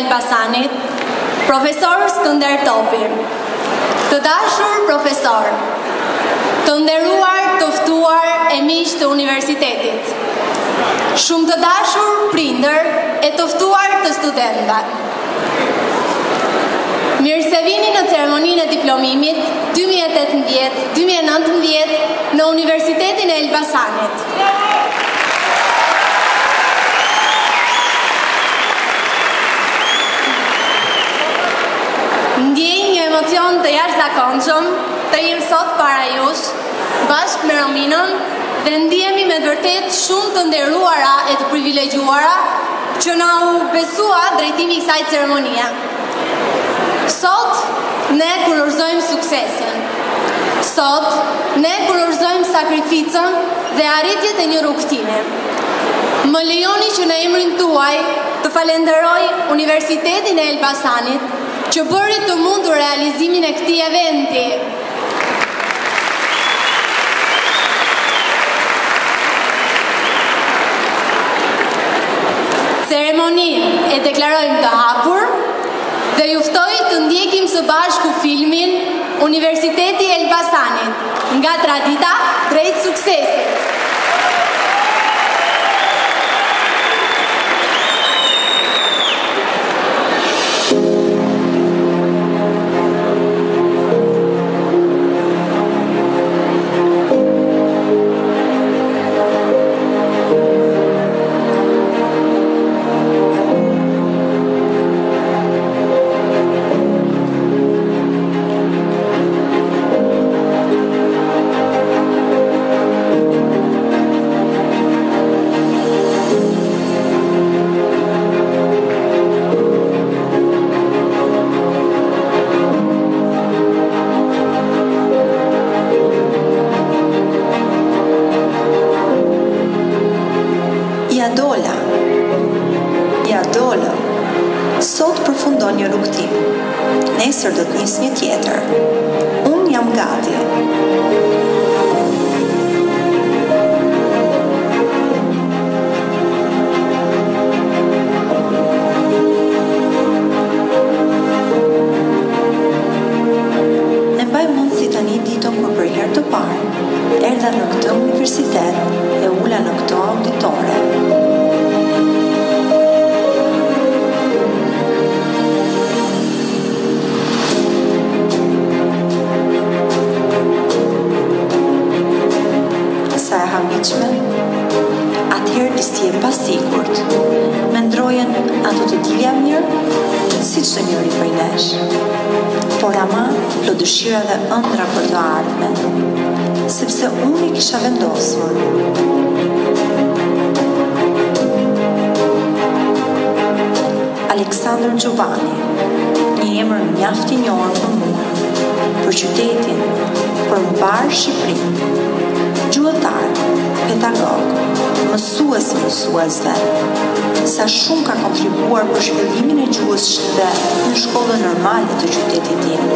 Elbasanit, profesor Skënder Topi. Të dashur profesor, të nderuar të ftuar e miq të universitetit, shumë të dashur prindër e të ftuar të studentëve. Mirë se vini në ceremoninë e diplomimit 2018-2019 në Universitetin e Elbasanit. Ndjej një emocion të jashtëzakonshëm të jem sot para jush, bashkë me Rominën, dhe ndihemi me vërtet shumë të nderuara e të privilegjuara që na u besua drejtimi i kësaj ceremonie. Sot ne kurorëzojmë suksesin. Sot ne kurorëzojmë sakrificën dhe arritjet e një rrugtimi. Më lejoni që në emrin tuaj të falenderoj Universitetin e Elbasanit që bëri të mundur realizimin e këtij eventi. Ceremoninë e deklarojmë të hapur dhe ju ftoj të ndjekim së bashku filmin Universiteti i Elbasanit, nga tradita drejt suksesit. Sot përfundon një rrugtim. Nesër do të nis një tjetër. Unë jam gati. Ne mbaj mend si tani ditën kur për herë të parë erdha në këtë universitet e ula në këtë auditore. Atëherë disi e pasigurt, mendrojen a do të dilja mirë, si që të njëri prej nesh. Por ama, lo dëshira dhe ëndra për të ardhmen, sepse unë i kisha vendosur. Aleksandr Gjovani, një emër mjaft i njohur për mua, për qytetin, për mbar Shqipërinë, gjuhëtar, pedagog, mësuesve, sa shumë ka kontribuar për shpellimin e gjuhës shqipe në shkollën normale të qytetit tim.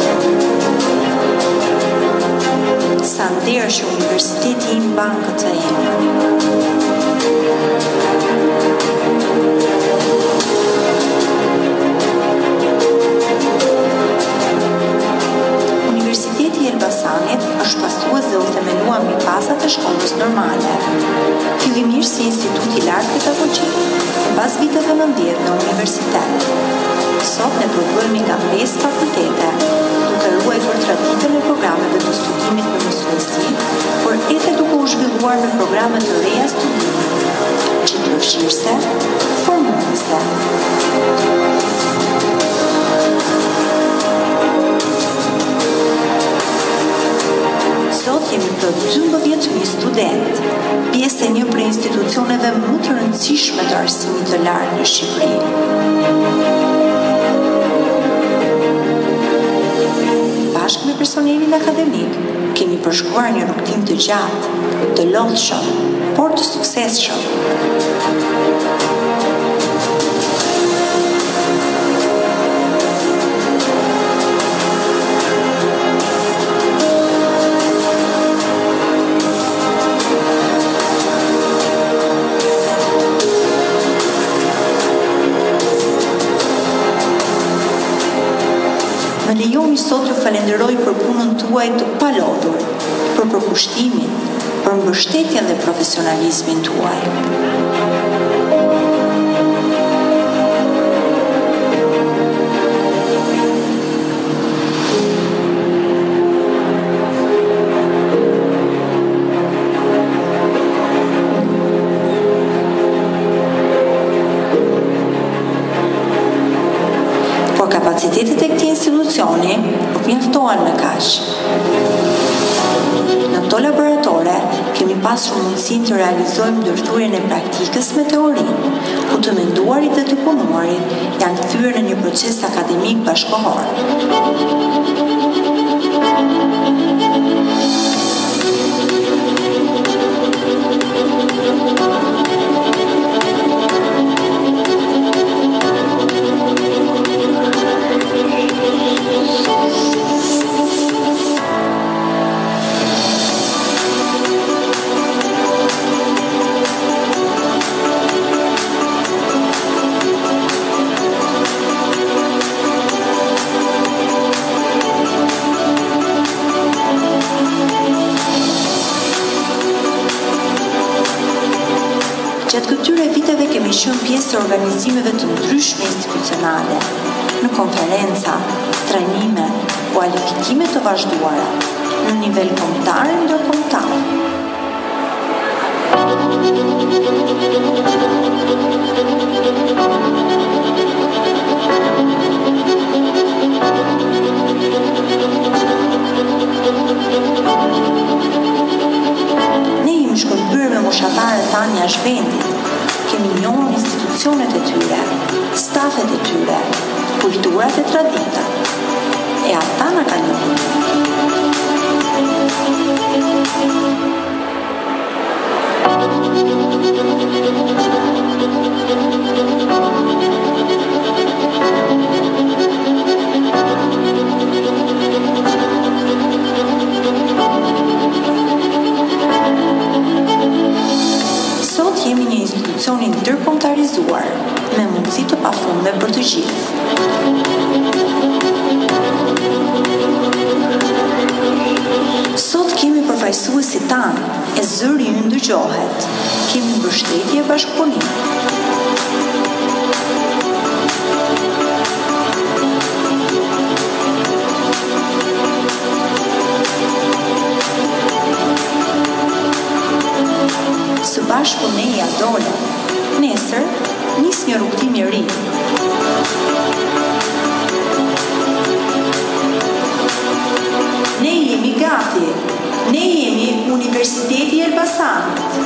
Sa nder që universiteti im mban këtë emër. Universiteti i Elbasanit është pasues dhe u themelua mbi bazat e shkollës normale. Fillimisht si institut i lartë pedagogjik, pas viteve 90 në universitet. Sot ne prodhuemi nga 5 fakultete, duke ruajtur traditën e programeve të studimit në mësuesi, por edhe duke u zhvilluar me programe të reja studimit, qëndrëshirëse, formuese. Sot jemi të 12.000 student, pjesë e një prej institucioneve më të rëndësishme të arsimit të lartë në Shqipëri. Bashkë me personelin akademik, kemi përshkruar një rrugtim të gjatë, të lodhshëm, por të suksesshëm. Më lejoni sot ju falenderoj për punën tuaj të palodhur, për përkushtimin, për mbështetjen dhe profesionalizmin tuaj. Kapacitetet e këtij institucioni nuk mjaftohen me kaq. Në këto laboratore kemi pasur mundësinë të realizojmë ndërthurjen e praktikës me teorinë, ku të menduarit dhe të punuarit janë kthyer në një proces akademik bashkëkohor. Gjatë këtyre viteve kemi qenë pjesë të organizimeve të ndryshme institucionale, në konferenca, trajnime, kualifikime të vazhduara, në nivel kombëtar e ndërkombëtar. Shkëlqyer me moshatarët tanë jashtë vendit, kemi njohur institucionet e tyre, stafet e tyre, kulturat e traditat, e ata na kanë njohur. Jemi një institucioni ndërkombëtarizuar me mundësi të pafundme për të gjithë. Sot kemi përfaqësuesit tanë, e zëri ynë dëgjohet. Kemi mbështetje e bashkëpunim. Së bashku ne ja dole. Nesër, nis një rrugtim i ri. Ne jemi gati. Ne jemi Universiteti i Elbasanit.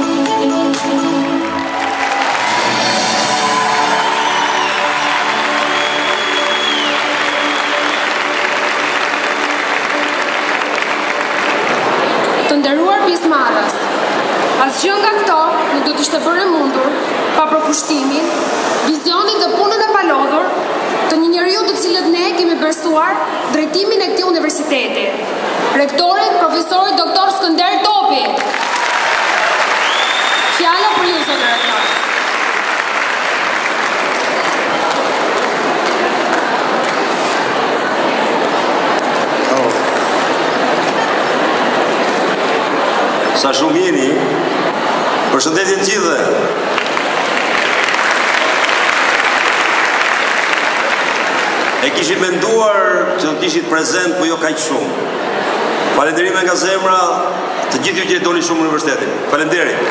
Të nderuar pjesëmarrës, asgjë nga këto nuk do të ishte bërë e mundur pa përkushtimin, vizionin dhe punën e palodhur të një njeriu të cilët ne kemi besuar drejtimin e këtij universiteti, rektorit profesorit doktor Skënder Topi. Fjala për ju, zotë rektor. Sa shumë jeni, përshëndetje të gjithëve. E kishit menduar që të ishit prezent, po jo kaq shumë. Falënderime nga zemra të gjithë ju që doni shumë në universitetin. Falënderit.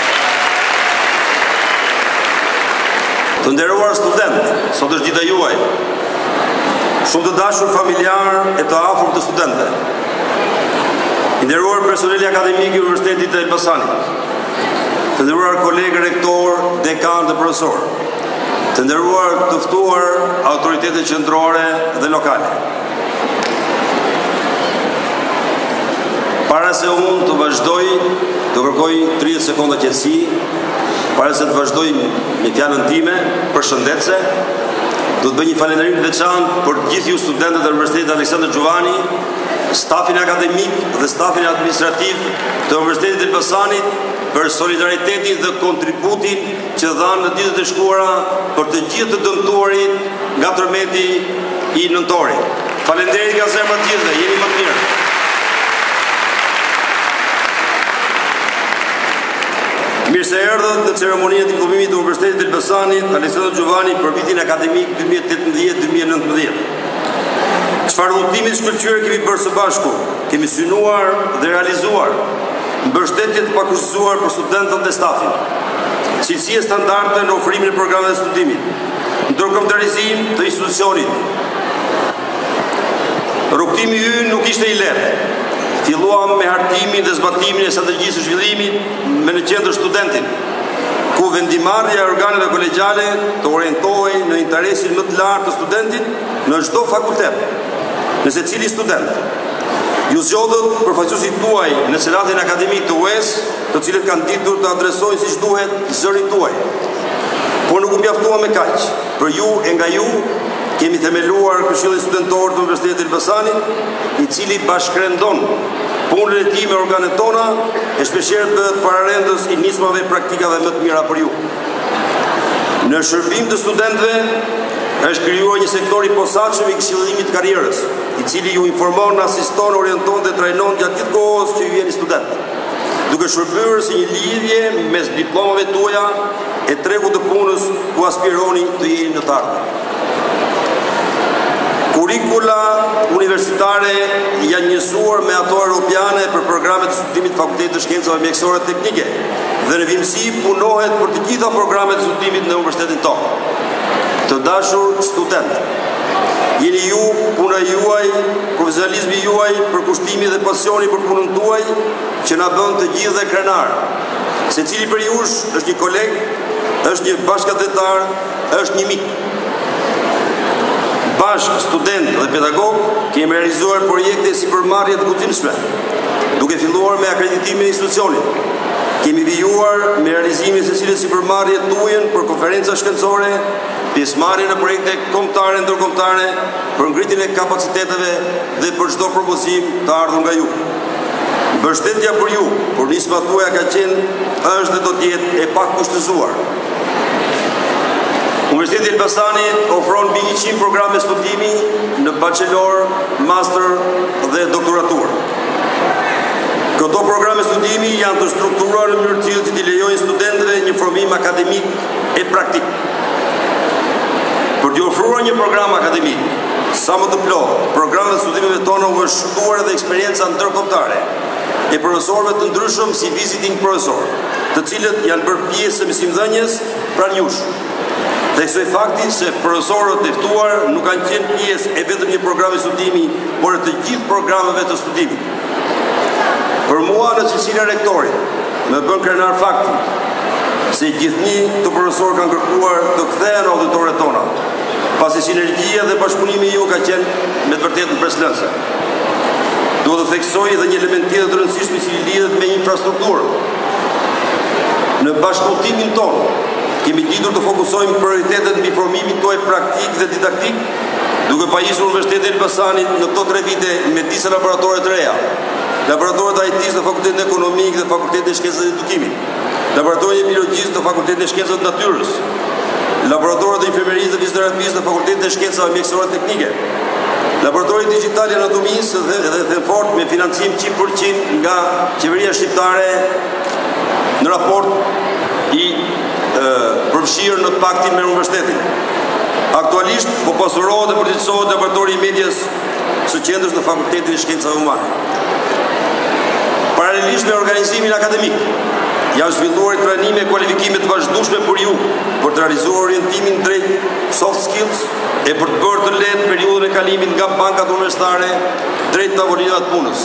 Të nderuar student, sot është dita juaj. Shumë të dashur familjar e të afër të studentëve. I nderuar personeli akademik i Universitetit të Elbasanit, të nderuar kolegë rektor, dekan dhe profesor, të nderuar të ftuar autoritetet qendrore dhe lokale. Para se unë të vazhdoj, të kërkoj 30 sekonda qetësi, para se të vazhdoj me fjalën time përshëndetse, do të bëj një falënderim të veçantë për gjithë ju studentët e Universitetit Aleksandër Xhuvani, stafin akademik dhe stafin administrativ të Universitetit të Elbasanit për solidaritetin dhe kontributin që dhanë në ditët e shkuara për të gjithë të dëmtuarit nga tërmeti i nëntorit. Faleminderit nga zemra të gjithëve, jeni më të mirë. Mirë se erdhët në ceremoninë e diplomimit të Universitetit të Elbasanit Aleksandër Xhovani për vitin akademik 2018-2019. Çfarë udhëtimi shkëlqyer kemi bërë së bashku, kemi synuar dhe realizuar mbështetje të pakushtuar për studentët dhe stafin, cilësi e standarde në ofrimin e programeve të studimit, ndërkombëtarizim të institucionit. Rrugtimi ynë nuk ishte i lehtë. Filluam me hartimin dhe zbatimin e strategjisë së zhvillimit me në qendër studentin, ku vendimarrja e organeve kolegjale të orientohej në interesin më të lartë të studentit në çdo fakultet, në secili student. Ju zgjodhët përfaqësuesit tuaj në selatin akademik të UES, të cilët kanë ditur të adresojnë siç duhet zërin tuaj. Por nuk u mjaftua me kaq. Për ju e nga ju kemi themeluar Këshillin Studentor të Universitetit të Elbasanit, i cili bashkërendon punën e tij me organet tona e shpeshherë bëhet pararendës i nismave e praktikave më të mira për ju. Në shërbim të studentëve është krijuar një sektor i posaçëm i këshillimit të karrierës, i cili ju informon, asiston, orienton dhe trajnon gjatë gjithë kohës që ju jeni student, duke shërbyer si një lidhje mes diplomave tuaja e tregut të punës ku aspironi të jeni në të ardhmen. Kurikula universitare janë njësuar me ato europiane për programet të studimit të Fakultetit të Shkencave Mjekësore dhe Teknike, dhe në vimësi punohet për të gjitha programet të studimit në universitetin tonë. Të dashur student, jeni ju, puna juaj, profesionalizmi juaj, përkushtimi dhe pasioni për punën tuaj që na bën të gjithë dhe krenar. Secili për jush është një koleg, është një bashkëdhetar, është një mik. Bashkë, student dhe pedagog, kemi realizuar projekte si përmarrje të guximshme, duke filluar me akreditimin e institucionit. Kemi vijuar me realizimin e secilës sipërmarrje tuajën për konferenca shkencore, pjesëmarrje në projekte kombëtare, ndërkombëtare, për ngritjen e kapaciteteve dhe për çdo propozim të ardhur nga ju. Mbështetja për ju, por nismat tuaja ka qenë, është dhe do të jetë e pakushtëzuar. Universiteti i Elbasanit ofron mbi 100 programe studimi në bachelor, master dhe doktoratur. Këto programe studimi janë të strukturuar në mënyrë të tillë që t'i lejojnë studentëve një formim akademik e praktik. Për t'i ofruar një program akademik sa më të plotë, programet e studimeve tona u është shtuar edhe eksperjenca ndërkombëtare e profesorëve të ndryshëm si visiting profesor, të cilët janë bërë pjesë e mësimdhënies pranë jush. Theksoj fakti se profesorët e ftuar nuk kanë qenë pjesë e vetëm një programi studimi, por e të gjithë programeve të studimit. Për mua në cilësinë e rektorit, më bën krenar fakti se gjithnjë të profesorë kanë kërkuar të kthehen auditoret tona, pasi sinergjia dhe bashkëpunimi ju ka qenë me të vërtetë impresionante. Duhet të theksoj edhe një element tjetër të rëndësishëm i cili lidhet me infrastrukturën. Në bashkëpuntimin tonë kemi ditur të fokusojmë prioritetet mbi formimin tuaj praktik dhe didaktik, duke pajisur Universitetin e Elbasanit në këto 3 vite me disa laboratore të reja. Laboratoret e IT-s në Fakultetin Ekonomik dhe Fakultetin e Shkencave të Edukimit, laboratorin e biologjisë në Fakultetin e Shkencave të Natyrës, laboratoret e infermerisë dhe fizioterapisë në Fakultetin e Shkencave Mjekësore dhe Teknike, laboratori digital i anatomisë dhe themfort me financim 100% nga qeveria shqiptare në raport i përfshirë në paktin me universitetin. Aktualisht po pasurohet dhe përgjithësohet laboratori i medias së qendrës në Fakultetin e Shkencave Humane. Paralelisht me organizimin akademik, janë zhvilluar trajnime e kualifikime të vazhdueshme për ju, për të realizuar orientimin drejt soft skills e për të bërë të lehtë periudhën e kalimit nga bankat universitare drejt tavolinave të punës.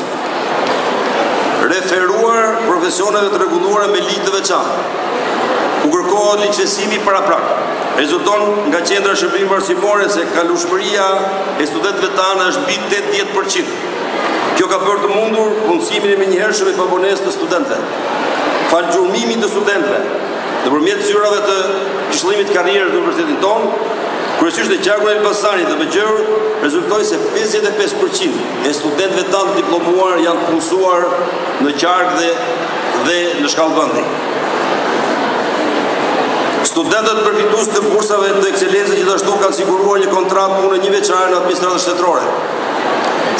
Referuar profesioneve të rregulluara me ligj të veçantë, ku kërkohet licencimi paraprak, rezulton nga qendra shërbimit arsimore se kalueshmëria e studentëve tanë është mbi 80%. Kjo ka bërë të mundur punësimin e menjëhershëm e pavonesë të studentëve. Falgjurmimin të studentëve nëpërmjet zyrave të këshillimit të karrierës në universitetin tonë, kryesisht në qarkun e Elbasanit dhe Bëgjër, rezultoi se 55% e studentëve tanë të diplomuar janë punësuar në qark dhe në shkallë vendi. Studentët përfitues të bursave të ekselencës gjithashtu kanë siguruar një kontratë pune 1 veçare në administratën shtetërore.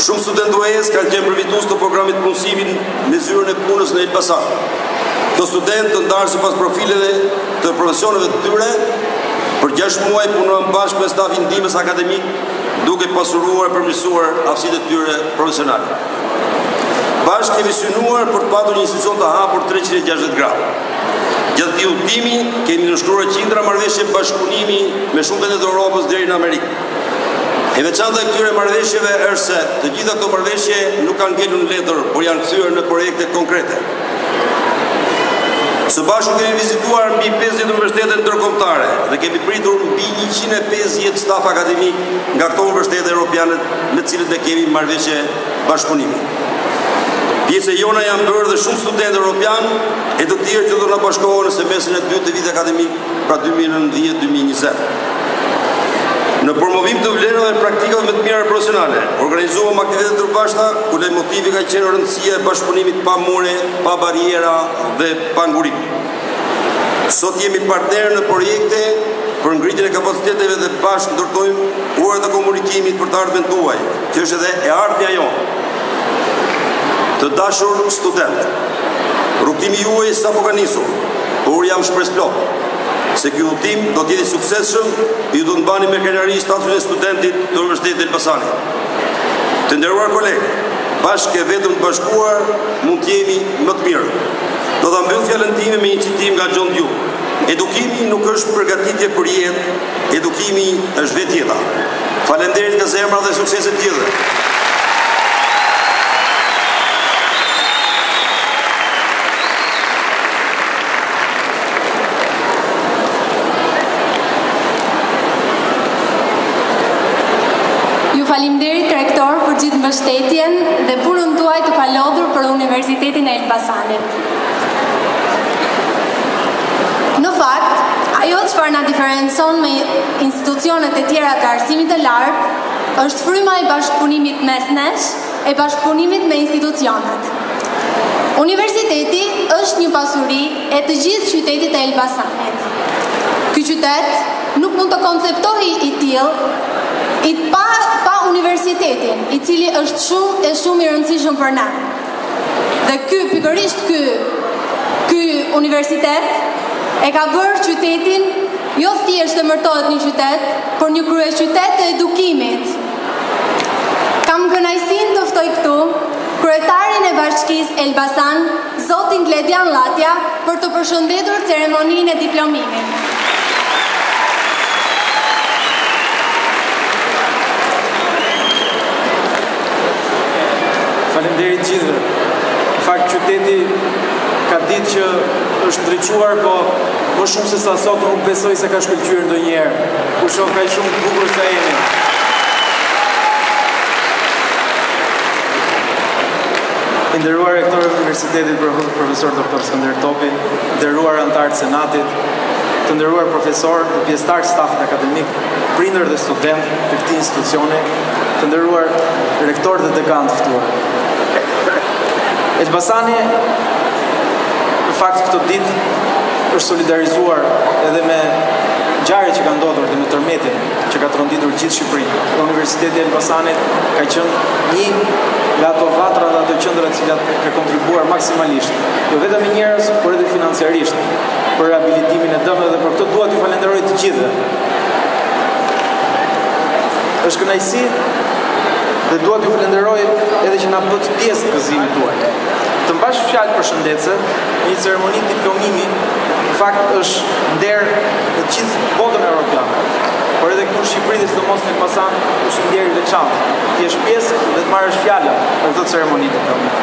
Shumë studentë UES kanë qenë përfitues të programit punësimin në zyrën e punës në Elbasan. Këto studentë të ndarë sipas profileve të profesioneve të tyre, për 6 muaj punuan bashkë me stafin ndihmës akademik, duke pasuruar e përmirësuar aftësitë e tyre profesionale. Bashkë kemi synuar për të patur një institucion të hapur 360 gradë. Gjatë këtij udhëtimi kemi nënshkruar qindra marrëveshje bashkëpunimi me shumë vende të Evropës deri në Amerikë. E veçanta e këtyre marrëveshjeve është se të gjitha këto marrëveshje nuk kanë ngelur në letër, por janë kthyer në projekte konkrete. Së bashku kemi vizituar mbi 50 universitete ndërkombëtare dhe kemi pritur mbi 150 staf akademik nga këto universitete europiane me të cilët ne kemi marrëveshje bashkëpunimi. Pjesë jona janë bërë dhe shumë studentë europian e të tjerë që do na bashkohen në semestrin e dytë të vitit akademik, pra 2019-2020. Në promovim të vlerave dhe praktikave më të mira profesionale, organizuam aktivitete të bashkëta ku leitmotivi ka qenë rëndësia e bashkëpunimit pa more, pa bariera dhe pa ngurim. Sot jemi partnerë në projekte për ngritjen e kapaciteteve dhe bashkë ndërtojmë urat e komunikimit për të ardhmen tuaj, që është edhe e ardhmja jonë. Të dashur student, rrugtimi juaj sapo ka nisur, por jam shpresplot se ky udhëtim do të jetë i suksesshëm e ju do të mbani me krenari statusin e studentit të Universitetit të Elbasanit. Të nderuar kolegë, bashkë e vetëm të bashkuar mund të jemi më të mirë. Do ta mbyll fjalën time me një citim nga John Dewey. Edukimi nuk është përgatitje për jetë, edukimi është vetë jeta. Faleminderit nga zemra dhe suksese të gjithëve. Faleminderit rektor për gjithë mbështetjen dhe punën tuaj të palodhur për Universitetin e Elbasanit. Në fakt, ajo çfarë na diferencon me institucionet e tjera të arsimit të lartë është fryma e bashkëpunimit mes nesh e bashkëpunimit me institucionet. Universiteti është një pasuri e të gjithë qytetit e Elbasanit. Ky qytet nuk mund të konceptohej i tillë pa universitetin, i cili është shumë i rëndësishëm për ne. Dhe pikërisht ky universitet e ka bërë qytetin jo thjesht të emërtohet një qytet, por një kryeqytet të edukimit. Kam kënaqësinë të ftoj këtu kryetarin e Bashkisë Elbasan, zotin Gledian Latja, për të përshëndetur ceremoninë e diplomimit. Faleminderit gjithëve. Në fakt qyteti ka ditë që është ndriçuar, po më shumë se sa sot nuk besoj se ka shkëlqyer ndonjëherë. Kur shoh kaq shumë të bukur sa jeni. Nderuar rektor i Universitetit profesor Dr. Skënder Topi, nderuar anëtarë të Senatit, të nderuar profesor dhe pjesëtar stafit akademik, prindër dhe studentë të këtij institucioni, të nderuar rektor dhe dekan të ftuar. Elbasani në fakt këtë ditë është solidarizuar edhe me ngjarjet që kanë ndodhur dhe me tërmetin që ka tronditur gjithë Shqipërinë. Universiteti i Elbasanit ka qenë një nga ato vatra dhe ato qendra të cilat ka kontribuar maksimalisht, jo vetëm me njerëz, por edhe financiarisht për riabilitimin e dëmeve dhe për këtë dua t'ju falenderoj të gjithëve. Është kënaqësi dhe dua t'ju falenderoj edhe që na bët pjesë të gëzimit tuaj. Të mbash fjalë përshëndetse, një ceremoni diplomimi në fakt është nder në gjithë botën evropiane. Por edhe këtu në Shqipëri dhe sidomos në Elbasan është nder i veçantë. Ti je pjesë dhe të marrësh fjalën për këtë ceremoni diplomimi.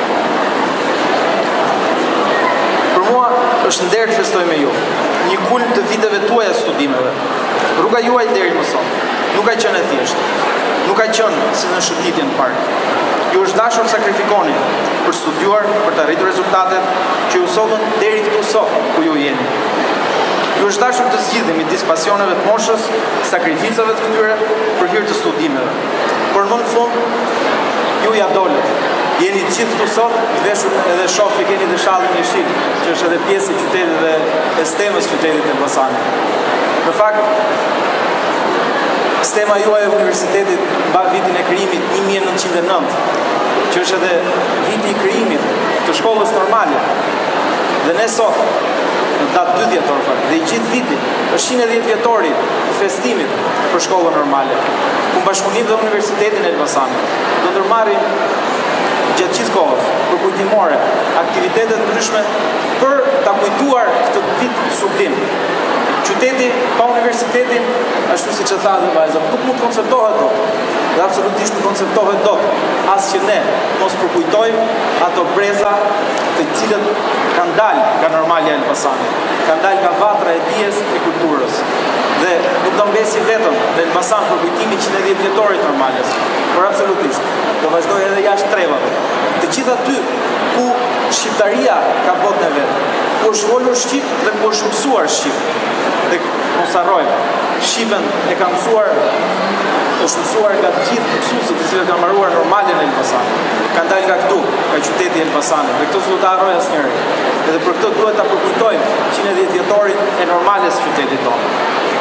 Për mua është nder të festoj me ju, një kulm të viteve tuaja studimeve. Rruga juaj deri më sot nuk ka qenë e thjeshtë, nuk ka qenë si në shëtitjen parë. Ju është dashur sakrifikoni për studiuar, për të arritur rezultatet që ju sotën deri këtu sot ku ju jeni. Ju është dashur të zgjidhni midis pasioneve të moshës, sakrificave të këtyre për hir të studimeve. Por në fund ju ja dolët. Jeni gjithë këtu sot, veshur edhe shoh që keni dhe shallin jeshil, që është edhe pjesë e qytetit dhe e stemës qytetit e Elbasanit. Në fakt, Sistema juaj e universitetit mba vitin e krijimit 1909, që është edhe viti i krijimit të shkollës normale. Dhe ne sot, në datë 2 dhjetor, dhe i gjithë viti, është 110 vjetori i festimit për shkollën normale. Ku bashkëpunim dhe Universitetin e Elbasanit do ndërmarrin gjatë gjithë kohës për kujtimore, aktivitetet ndryshme për ta kujtuar këtë vit sublim. Qyteti pa universitetin, ashtu siç e tha dhe vajza, nuk mund të konceptohet dot. Dhe absolutisht nuk konceptohet dot, as që ne mos përkujtojmë ato breza të cilët kanë dalë nga normalja e Elbasanit, kanë dalë nga vatra e dijes e kulturës. Dhe nuk do mbesi vetëm në Elbasan për kujtimin 110 vjetorit normales, por absolutisht do vazhdoj edhe jashtë trevave. Të gjitha aty ku shqiptaria ka botën e vet, ku është folur shqip dhe ku është mësuar shqip. Dhe mos harrojmë, shqipen e ka mësuar, është mësuar nga të gjithë mësuesit të cilët kanë mbaruar normalen e Elbasanit. Kanë dalë nga këtu, nga qyteti i Elbasanit. Dhe këtë s'do ta harroj asnjëri. Edhe për këtë duhet ta përkujtojmë 110 vjetorin e normales së qytetit tonë.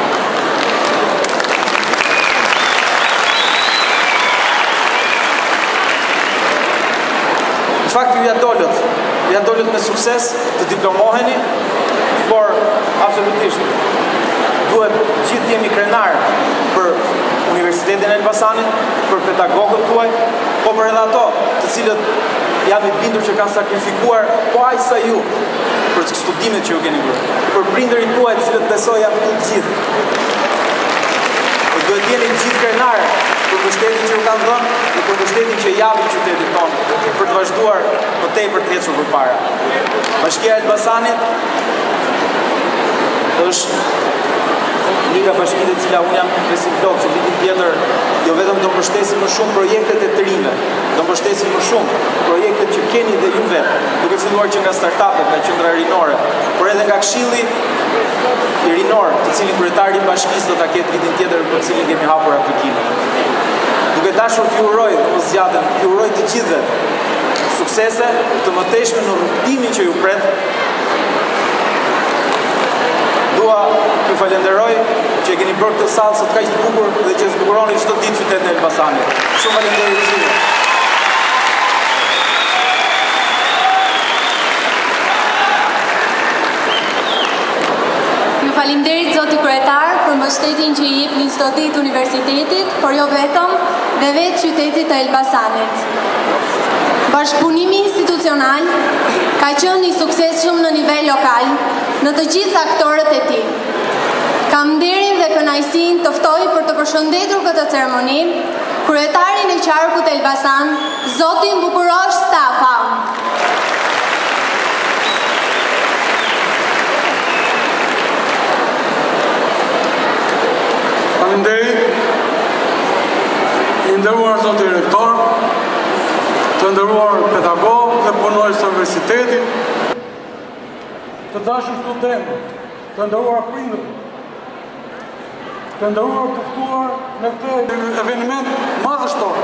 Në fakt ju ja dolët me sukses të diplomoheni, por absolutisht duhet gjithë jemi krenar për Universitetin e Elbasanit, për pedagogët tuaj, po për edhe ato të cilët jam i bindur që kanë sakrifikuar po aq sa ju për studimet që ju keni bërë, për prindërit tuaj të cilët besoj janë këtu të gjithë. Duhet jeni gjithë krenar për mbështetjen që ju kanë dhënë dhe për mbështetjen që japin qytetit tonë për të vazhduar më tepër të ecur përpara. Bashkia e Elbasanit është një nga bashkitë e cila unë jam besim plot që vitin tjetër jo vetëm do mbështesim më shumë projektet e të rinjve, do mbështesim më shumë projektet që keni dhe ju vetë, duke filluar që nga startupet, nga qendra rinore, por edhe nga këshilli i rinor, të cilin kryetari i bashkisë do ta ketë vitin tjetër për cilin kemi hapur aplikimin. Duke dashur t'ju uroj dhe mos zgjatem, t'ju uroj të gjithëve suksese të mëtejshme në rrugtimin që ju pret. Dua t'ju falenderoj që e keni bërë këtë sallë sot kaq të bukur dhe që zbukuroni çdo ditë qytetin e Elbasanit. Shumë faleminderit. Faleminderit zoti kryetar për mbështetjen që i jepni çdo ditë universitetit, por jo vetëm, dhe vetë qytetit të Elbasanit. Bashkëpunimi institucional ka qenë i suksesshëm në nivel lokal në të gjithë aktorët e tij. Kam nderin dhe kënaqësinë të ftoj për të përshëndetur këtë ceremoni kryetarin e qarkut Elbasan, zotin Bukurosh Stafa. Faleminderit, i nderuar zoti rektor, të nderuar pedagog dhe punonjës të universitetit, të dashur studentë, të nderuar prindër, të nderuar të ftuar në këtë eveniment madhështor.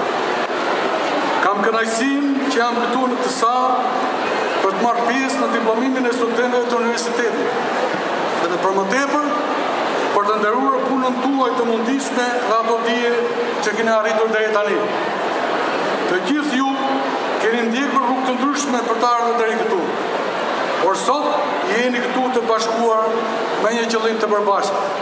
Kam kënaqësinë që jam këtu në këtë sallë për të marrë pjesë në diplomimin e studentëve të universitetit. Dhe për më tepër, për të nderuar punën tuaj të mundishme dhe ato dije që keni arritur deri tani. Të gjithë ju keni ndjekur rrugë të ndryshme për të ardhur deri këtu. Por sot jeni këtu të bashkuar me një qëllim të përbashkët.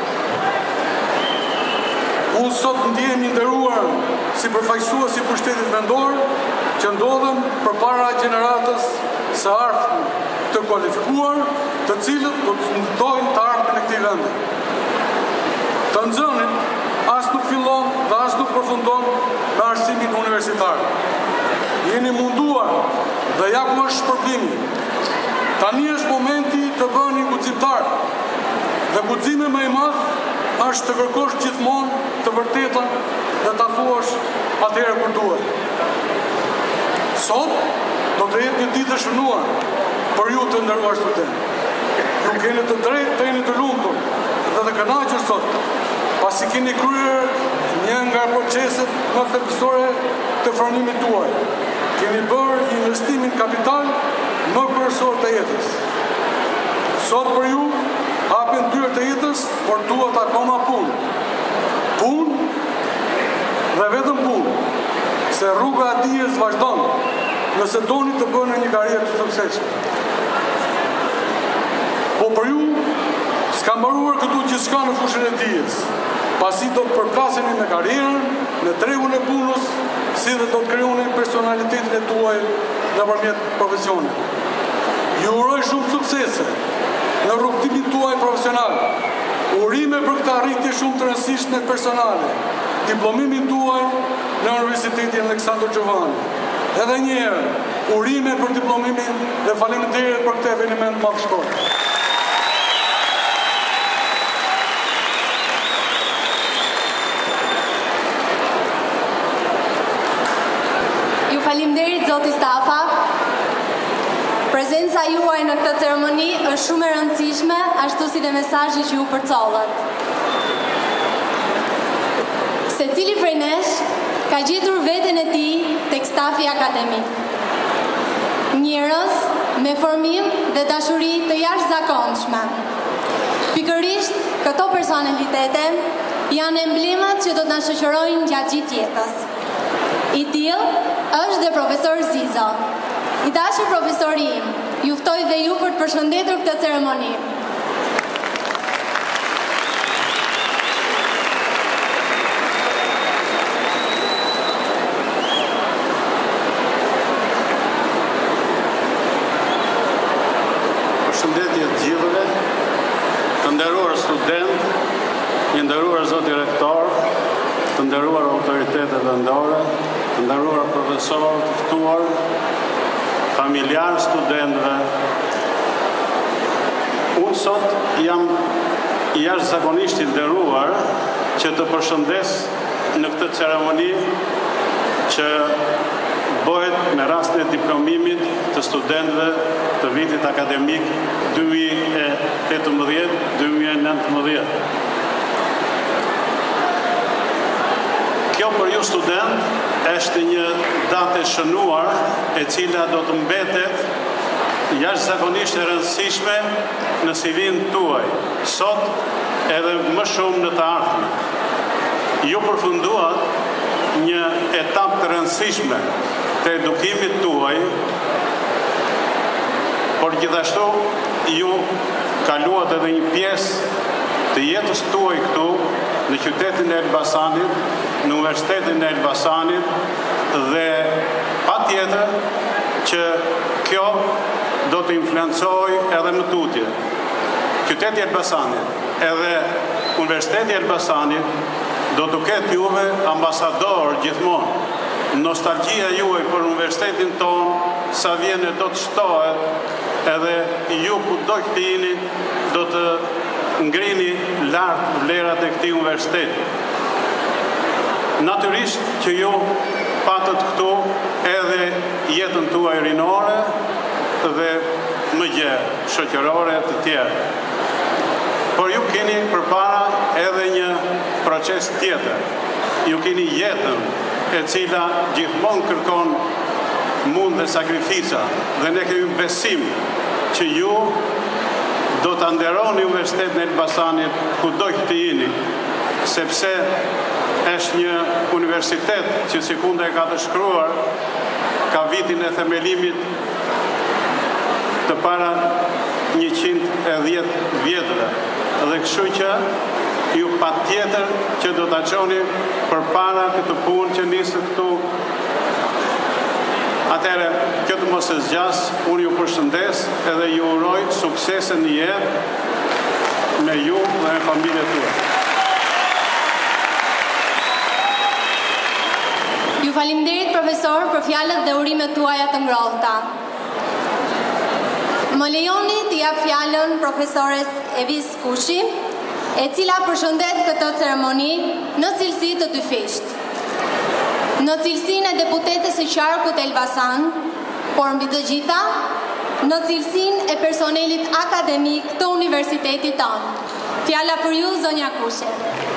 Unë sot ndihem i nderuar si përfaqësues i pushtetit vendor që ndodhem përpara gjeneratës së ardhshme të kualifikuar, të cilët do të ndërtojnë të ardhmen e këtij vendi. Të nxënit as nuk fillon dhe as nuk përfundon me arsimin universitar. Jeni munduar dhe ja ku është shpërblimi. Tani është momenti të bëheni guximtar. Dhe guximi më i madh është të kërkosh gjithmonë të vërtetën dhe ta thuash atëherë kur duhet. Sot do të jetë një ditë e shënuar për ju të nderuar studentë. Ju keni të drejtë të jeni të lumtur dhe të kënaqur sot, pasi keni kryer një nga proceset më thelbësore të formimit tuaj. Keni bërë investimin kapital më kryesor të jetës. Sot për ju hapen dyert e jetës, por duhet akoma punë. Punë dhe vetëm punë, se rruga e dijes vazhdon nëse doni të bëni një karrierë të suksesshme. Po për ju, s'ka mbaruar këtu gjithçka në fushën e dijes, pasi do të përplaseni me karrierën, në tregun e punës, si dhe do të krijoni personalitetin e tuaj nëpërmjet profesionit. Ju uroj shumë suksese në rrugtimin tuaj profesional, urime për këtë arritje shumë të rëndësishme personale, diplomimin tuaj në Universitetin Aleksandër Gjovani. Edhe një herë, urime për diplomimin dhe faleminderit për këtë eveniment madhështor. Faleminderit zoti Stafa. Prezenca juaj në këtë ceremoni është shumë e rëndësishme, ashtu si dhe mesazhi që ju përcollet. Secili prej nesh ka gjetur veten e tij tek stafi akademik. Njerëz me formim dhe dashuri të jashtëzakonshme. Pikërisht këto personalitete janë emblemat që do të na shoqërojnë gjatë gjithë jetës. I tillë është dhe profesor Zizo. I dashur profesori im, ju ftoj dhe ju për të përshëndetur këtë ceremoni. Përshëndetje të gjithëve, të nderuar student, të nderuar zoti rektor, të nderuar autoritetet vendore, të nderuar profesorë të ftuar, familjar studentëve. Unë sot jam jashtëzakonisht i nderuar që të përshëndes në këtë ceremoni që bëhet me rastin e diplomimit të studentëve të vitit akademik 2018-2019. Kjo për ju student është një datë e shënuar e cila do të mbetet jashtëzakonisht e rëndësishme në CV-n tuaj, sot edhe më shumë në të ardhmen. Ju përfunduat një etapë të rëndësishme të edukimit tuaj, por gjithashtu ju kaluat edhe një pjesë të jetës tuaj këtu në qytetin e Elbasanit, në Universitetin e Elbasanit dhe patjetër që kjo do të influencojë edhe më tutje. Qyteti i Elbasanit edhe Universiteti i Elbasanit do të ketë juve ambasador gjithmonë. Nostalgjia juaj për universitetin tonë sa vjen e do të shtohet edhe ju kudo që jeni do të ngrini lart vlerat e këtij universiteti. Natyrisht që ju patët këtu edhe jetën tuaj rinore dhe më gjerë, shoqërore të tjerë. Por ju keni përpara edhe një proces tjetër. Ju keni jetën e cila gjithmonë kërkon mund dhe sakrifica dhe ne kemi besim që ju do të nderoni Universitetin e Elbasanit kudo që të jeni, sepse është një universitet që sikunda e ka të shkruar, ka vitin e themelimit të para 110 vjetëve. Dhe kështu që ju patjetër që do ta çoni përpara këtë punë që nisë këtu. Atëherë, këtë mos e zgjas, unë ju përshëndes edhe ju uroj suksese në jetë me ju dhe me familjen tuaj. Ju faleminderit profesor për fjalët dhe urimet tuaja të ngrohta. Më lejoni të jap fjalën profesores Evis Kushi, e cila përshëndet këtë ceremoni në cilësi të dyfisht. Në cilësinë e deputetes së qarkut Elbasan, por mbi të gjitha, në cilësinë e personelit akademik të universitetit tonë. Fjala për ju, zonja Kushi.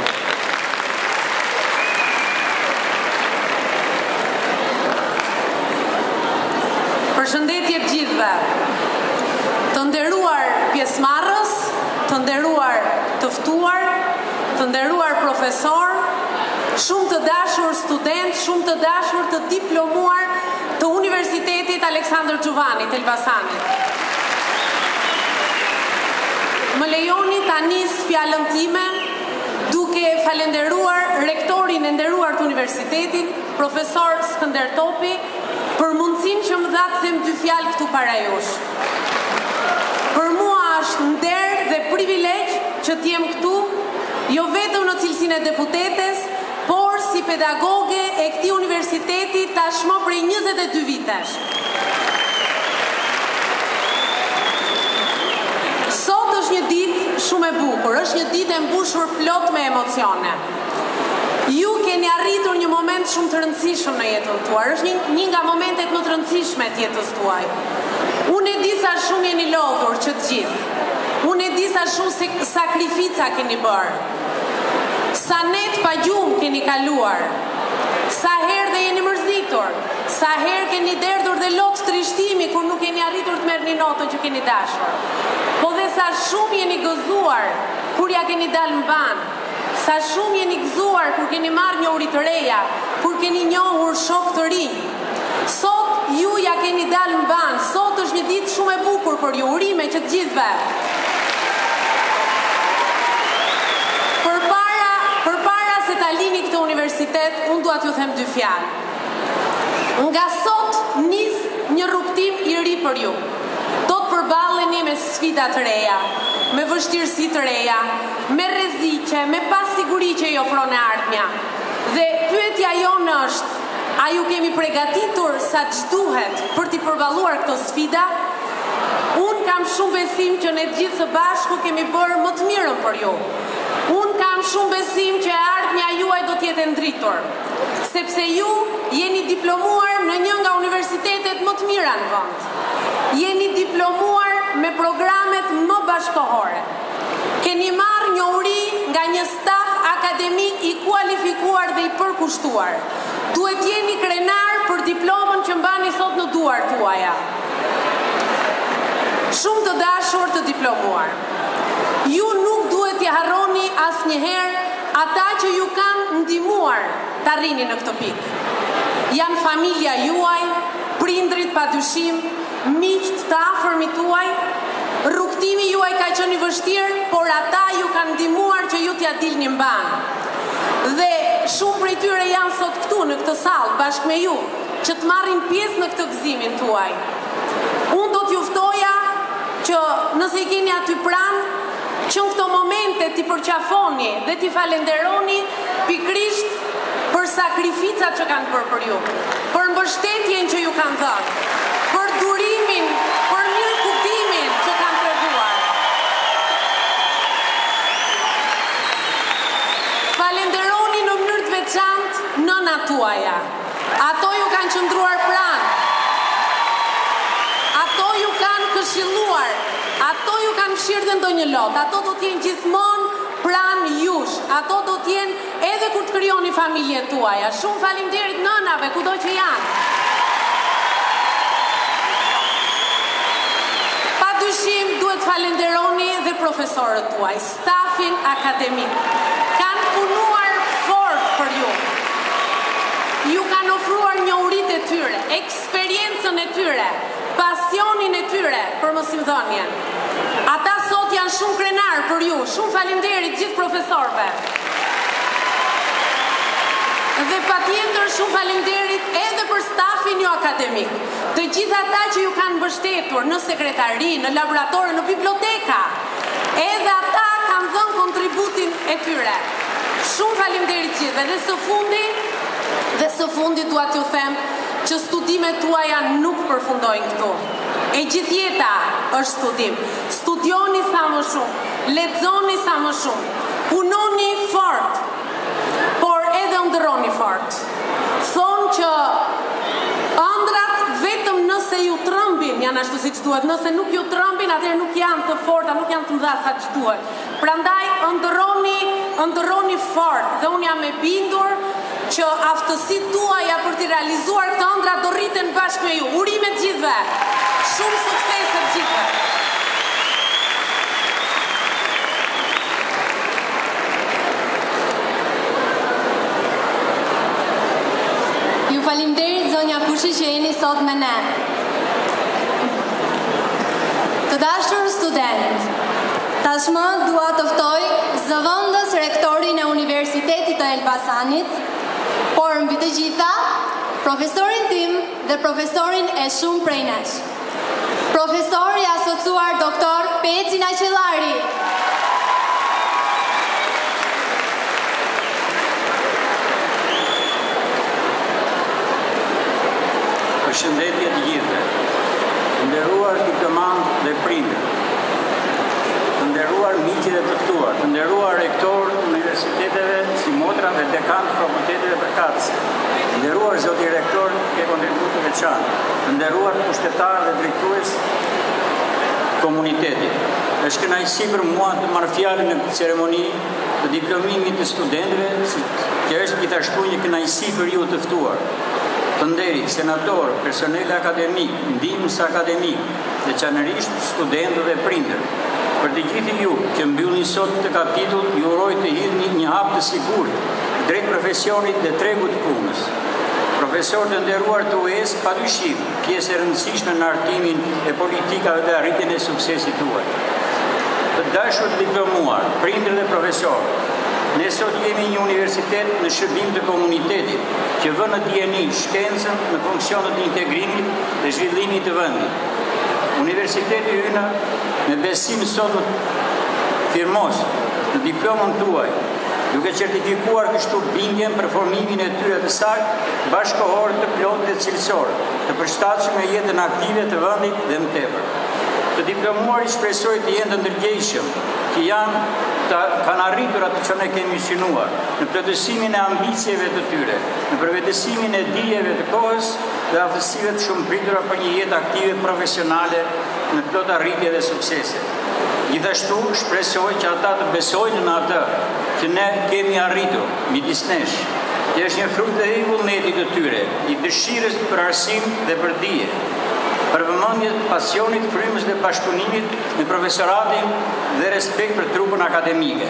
Përshëndetje të gjithëve. Të nderuar pjesëmarrës, të nderuar të ftuar, të nderuar profesor, shumë të dashur student, shumë të dashur të diplomuar të Universitetit Aleksandër Xhuvani të Elbasanit. Më lejoni ta nis fjalën time duke falenderuar rektorin e nderuar të universitetit, profesor Skënder Topi, për mundësinë që më dha të them dy fjalë këtu para jush. Për mua është nder dhe privilegj që të jem këtu, jo vetëm në cilësinë e deputetes, por si pedagoge e këtij universiteti tashmë prej 22 vitesh. Sot është një ditë shumë e bukur, është një ditë e mbushur plot me emocione. Ju keni arritur një moment shumë të rëndësishëm në jetën tuaj, është një nga momentet më të rëndësishme të jetës tuaj. Unë e di sa shumë jeni lodhur që të gjithë. Unë e di sa shumë sakrifica keni bërë. Sa net pa gjumë keni kaluar. Sa herë dhe jeni mërzitur. Sa herë keni derdhur dhe lot trishtimi kur nuk keni arritur të merrni notën që keni dashur. Po dhe sa shumë jeni gëzuar kur ja keni dalë mban. Sa shumë jeni gëzuar kur keni marrë një uri të reja, kur keni njohur shok të rinj. Sot ju ja keni dalë mban. Sot është një ditë shumë e bukur për ju, urime që të gjithëve. Përpara se ta lini këtë universitet, unë dua t'ju them dy fjalë. Nga sot nis një rrugtim i ri për ju. Do të përballeni me sfida të reja, me vështirësi të reja, me rreziqe, me pasiguri që i ofron e ardhmja. Dhe pyetja jonë është, a ju kemi përgatitur sa ç'duhet për t'i përballuar këto sfida? Unë kam shumë besim që ne gjithë së bashku kemi bërë më të mirën për ju. Unë kam shumë besim që e ardhmja juaj do t'jetë ndritur, sepse ju jeni diplomuar në një nga universitetet më të mira në vend. Jeni diplomuar me programet më bashkohore. Keni marrë një uri nga një staf akademik i kualifikuar dhe i përkushtuar. Duhet jeni krenar për diplomën që mbani sot në duar tuaja. Shumë të dashur të diplomuar. Ju nuk duhet t'i harroni asnjëherë ata që ju kanë ndihmuar të arrini në këtë pikë. Janë familja juaj, prindrit padyshim, miqt të afërmit tuaj. Rrugtimi juaj ka qenë i vështirë, por ata ju kanë ndihmuar që ju t'ja dilni mban. Dhe shumë prej tyre janë sot këtu në këtë sallë bashkë me ju, që të marrin pjesë në këtë gëzimin tuaj. Unë do t'ju ftoja që nëse i keni aty pranë, që në këto momente t'i përqafoni dhe t'i falenderoni pikrisht për sakrificat që kanë bërë për ju, për mbështetjen që ju kanë dhënë, për durimin, për mirëkuptimin që kanë treguar. Falenderoni në mënyrë të veçantë nënat tuaja. Ato ju kanë qëndruar pranë. Ato ju kanë këshilluar. Ato ju kanë fshirë dhe ndonjë lot. Ato do t'jenë gjithmonë pranë jush. Ato do t'jenë edhe kur të krijoni familjen tuaja. Shumë faleminderit nënave, kudo që janë. Padyshim duhet falenderoni dhe profesorët tuaj, stafin akademik. Kanë punuar fort për ju. Ju kanë ofruar njohuritë e tyre, eksperiencën e tyre, pasionin e tyre për mësimdhënien. Ata sot janë shumë krenar për ju. Shumë faleminderit gjithë profesorëve. Dhe patjetër shumë faleminderit edhe për stafin ju akademik. Të gjithë ata që ju kanë mbështetur në sekretari, në laboratore, në biblioteka. Edhe ata kanë dhënë kontributin e tyre. Shumë faleminderit gjithëve. Dhe së fundi dua t'ju them që studimet tuaja nuk përfundojnë këtu. E gjithë jeta është studim. Studioni sa më shumë, lexoni sa më shumë, punoni fort, por edhe ëndrroni fort. Thonë që ëndrat vetëm nëse ju trëmbin janë ashtu siç duhet. Nëse nuk ju trëmbin, atëherë nuk janë të forta, nuk janë të mëdha sa duhet. Prandaj ëndrroni fort dhe unë jam e bindur që aftësitë tuaja për t'i realizuar këtë ëndra do rriten bashkë me ju. Urime të gjithëve. Shumë sukses të gjithëve. faleminderit zonja Kushi që jeni sot me ne. Të dashur student, tashmë dua të ftoj zëvendës rektorin e Universitetit të Elbasanit, por mbi të gjitha, profesorin tim dhe profesorin e shumë prej nesh. Profesori asociuar doktor Peci Naqellari. Përshëndetje të gjithëve, të nderuar diplomantë dhe prindër, të nderuar miqë dhe të ftuar, të nderuar rektorë të universiteteve si motra dhe dekantë fakulteteve përkatëse, të nderuar zoti rektor ke kontribut të veçantë, të nderuar pushtetarë dhe drejtues komunitetit. Është kënaqësi për mua të marr fjalën në ceremoni të diplomimit të studentëve, që është gjithashtu një kënaqësi për ju të ftuar. Të nderit, senator, personel akademik, ndihmës akademik, veçanërisht studentë dhe prindër. Për të gjithë ju që mbyllni sot këtë kapitull, ju uroj të hidhni një hap të sigurt drejt profesionit dhe tregut të punës. Profesor të nderuar të UES, padyshim, pjesë e rëndësishme në artimin e politikave dhe arritjen e suksesit tuaj. Të dashur të diplomuar, prindër dhe profesor, ne sot jemi një universitet në shërbim të komunitetit, që vë në dieni shkencën në funksionet e integrimit dhe zhvillimit të vendit. Universiteti ynë me besim sot firmos në diplomën tuaj, duke certifikuar kështu bindjen për formimin e tyre të saktë, bashkëkohor të plotë dhe cilësor, të përshtatshme me jetën aktive të vendit dhe më tepër. Të diplomuar i shpresoj të jenë të ndërgjegjshëm, që kanë arritur atë që ne kemi synuar, në plotësimin e ambicieve të tyre, në përvetësimin e dijeve të kohës dhe aftësive të shumë pritura për një jetë aktive profesionale në plot arritje dhe suksese. Gjithashtu shpresoj që ata të besojnë në atë që ne kemi arritur midis nesh, që është një frukt e vullnetit të tyre, i dëshirës për arsim dhe për dije, për vëmendjet, pasionit, frymës dhe bashkëpunimit në profesoratin dhe respekt për trupën akademike.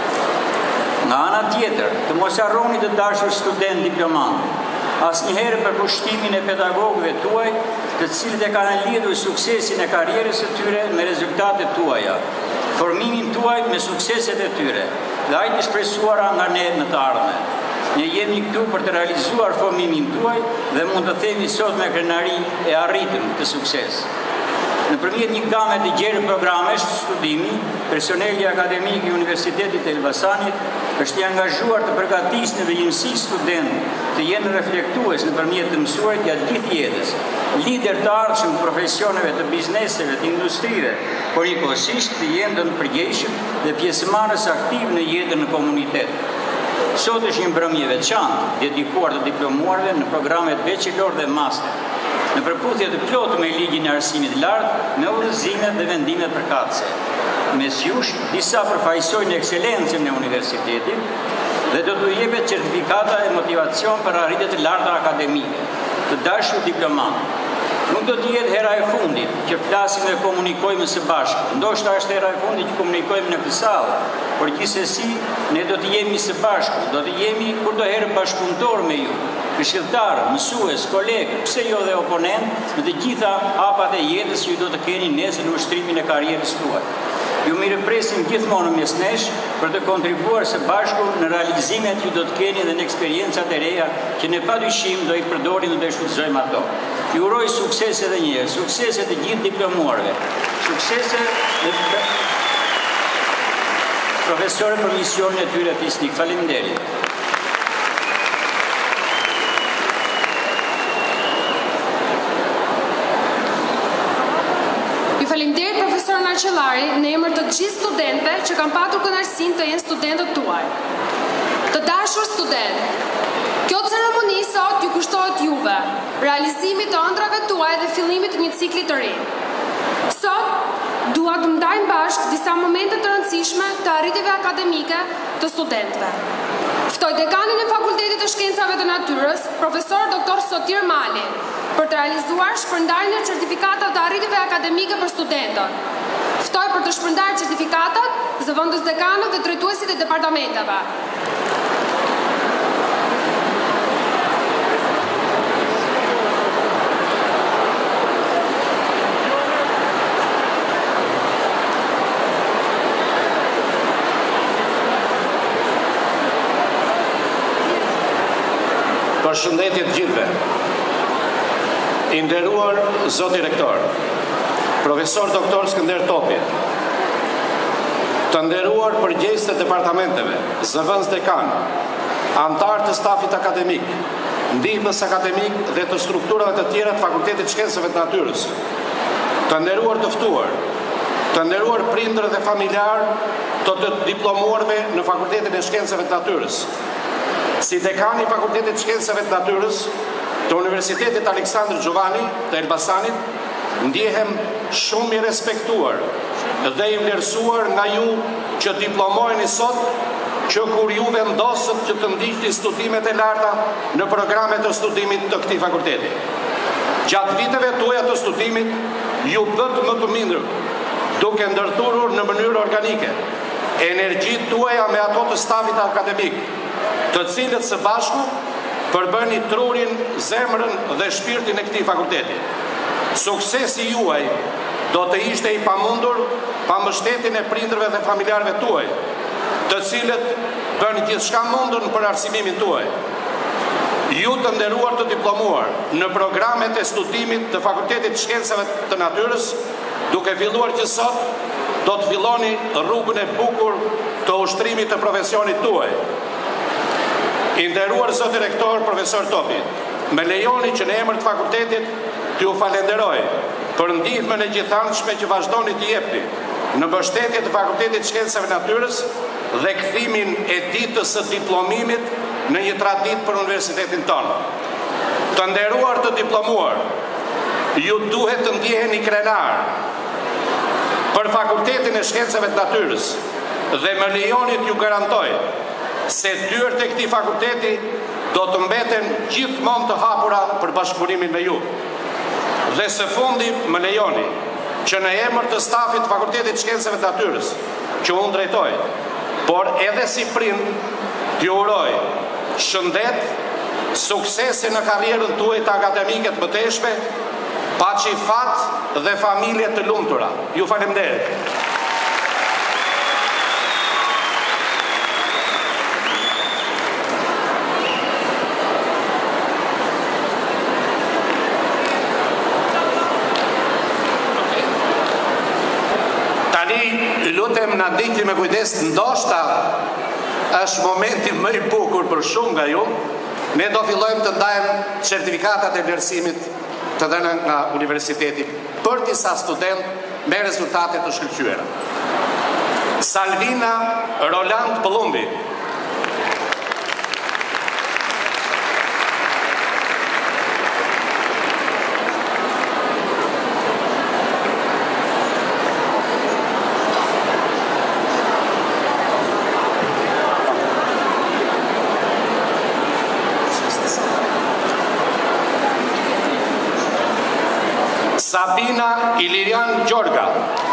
Nga ana tjetër, të mos harroni të dashur student diplomant, asnjëherë për pushtimin e pedagogëve tuaj, të cilët e kanë lidhur suksesin e karrierës së tyre me rezultatet tuaja, formimin tuaj me sukseset e tyre, dhe ajtë të shpresuara nga ne në të ardhmen. Ne jemi këtu për të realizuar formimin tuaj dhe mund të themi sot me krenari e arritëm të sukses. Nëpërmjet një game të gjerë programesh të studimi, personeli akademik i Universitetit të Elbasanit është i angazhuar të përgatisë në vëllëmësi student të jenë reflektues nëpërmjet të mësuarit gjatë gjithë jetës, lider të ardhshëm të profesioneve të bizneseve, të industrive, por njëkohësisht të jenë të përgjegjshëm dhe pjesëmarrës aktiv në jetën në komunitet. Sot është një mbrëmje veçantë dedikuar të diplomuarve në programet bachelor dhe master, në përputhje të plotë me ligjin e arsimit lartë, me udhëzime dhe vendime përkatëse. Mes jush, disa përfaqësojnë ekselencën e universitetit dhe do t'u jepet certifikata e motivacion për arritje të larta akademike. Të dashur diplomantë, nuk do të jetë hera e fundit që flasim dhe komunikojmë së bashku. Ndoshta është hera e fundit që komunikojmë në këtë sallë, por gjithsesi ne do të jemi së bashku, do të jemi kurdoherë bashkëpunëtor me ju, këshilltar, mësues, kolegë, pse jo dhe oponent, në të gjitha hapat e jetës që ju do të keni nesër në ushtrimin e karrierës tuaj. Ju mirëpresim gjithmonë mes nesh për të kontribuar së bashku në realizimet që do të keni dhe në eksperiencat e reja që ne padyshim do i përdorim dhe do i shfrytëzojmë ato. Ju uroj suksese edhe një herë, suksese të gjithë diplomuarve, suksese në profesorë për misionin e tyre fisnik. Faleminderit. Faleminderit profesor Naqellari në emër të gjithë studentëve që kanë patur kënaqësinë të jenë studentët tuaj. Të dashur student, kjo ceremoni sot ju kushtohet juve, realizimit të ëndrave tuaj dhe fillimit të një cikli të ri. Sot dua të ndajmë bashkë disa momente të rëndësishme të arritjeve akademike të studentëve. Ftoj dekanin e Fakultetit të Shkencave të Natyrës, profesor Dr. Sotir Mali, për të realizuar shpërndarjen e certifikatat të arritjeve akademike për studentët. Ftoj për të shpërndarë certifikatat zëvendës dekanët dhe drejtuesit e departamenteve. Përshëndetje të gjithëve. I nderuar zoti rektor, profesor doktor Skënder Topi, të nderuar përgjegjës të departamenteve, zëvendës dekan, antar të stafit akademik, ndihmës akademik dhe të strukturave të tjera të Fakultetit të Shkencave të Natyrës, të nderuar të ftuar, të nderuar prindër dhe familjar të diplomuarve në Fakultetin e Shkencave të Natyrës. Si dekani i Fakultetit të Shkencave të Natyrës të Universitetit Aleksandr Xhovani të Elbasanit, ndjehem shumë i respektuar dhe i vlerësuar nga ju që diplomojeni sot, që kur ju vendosët që të ndiqni studimet e larta në programet të studimit të këtij fakulteti. Gjatë viteve tuaja të studimit, ju bët më të mirë, duke ndërthurur në mënyrë organike energjitë tuaja me ato të stafit akademik, të cilët së bashku përbëni trurin, zemrën dhe shpirtin e këtij fakulteti. Suksesi juaj do të ishte i pamundur pa mbështetjen e prindërve dhe familjarëve tuaj, të cilët bën gjithçka mundur për arsimimin tuaj. Ju të nderuar të diplomuar në programet e studimit të Fakultetit të Shkencave të Natyrës, duke filluar që sot, do të filloni rrugën e bukur të ushtrimit të profesionit tuaj. I nderuar zoti rektor, profesor Topi, më lejoni që në emër të fakultetit t'ju falenderoj për ndihmën e gjithanshme që vazhdoni t'i jepni në mbështetje të Fakultetit të Shkencave të Natyrës dhe kthimin e ditës së diplomimit në një traditë për universitetin tonë. Të nderuar të diplomuar, ju duhet të ndjeheni krenar për Fakultetin e Shkencave të Natyrës dhe më lejoni t'ju garantoj se dyert e këtij fakulteti do të mbeten gjithmonë të hapura për bashkëpunimin me ju. Dhe së fundi më lejoni që në emër të stafit të Fakultetit të Shkencave të Natyrës, që unë drejtoj, por edhe si prind, t'ju uroj shëndet, suksese në karrierën tuaj të akademike të mëtejshme, paçi fat dhe familje të lumtura. Ju faleminderit. Lutem na ndihni me kujdes, ndoshta është momenti më i bukur për shumë nga ju. Ne do fillojmë të ndajmë certifikatat e vlerësimit të dhëna nga universiteti për disa studentë me rezultate të shkëlqyera. Salvina Roland Pëllumbi, Sabina Ilirian Gjorga,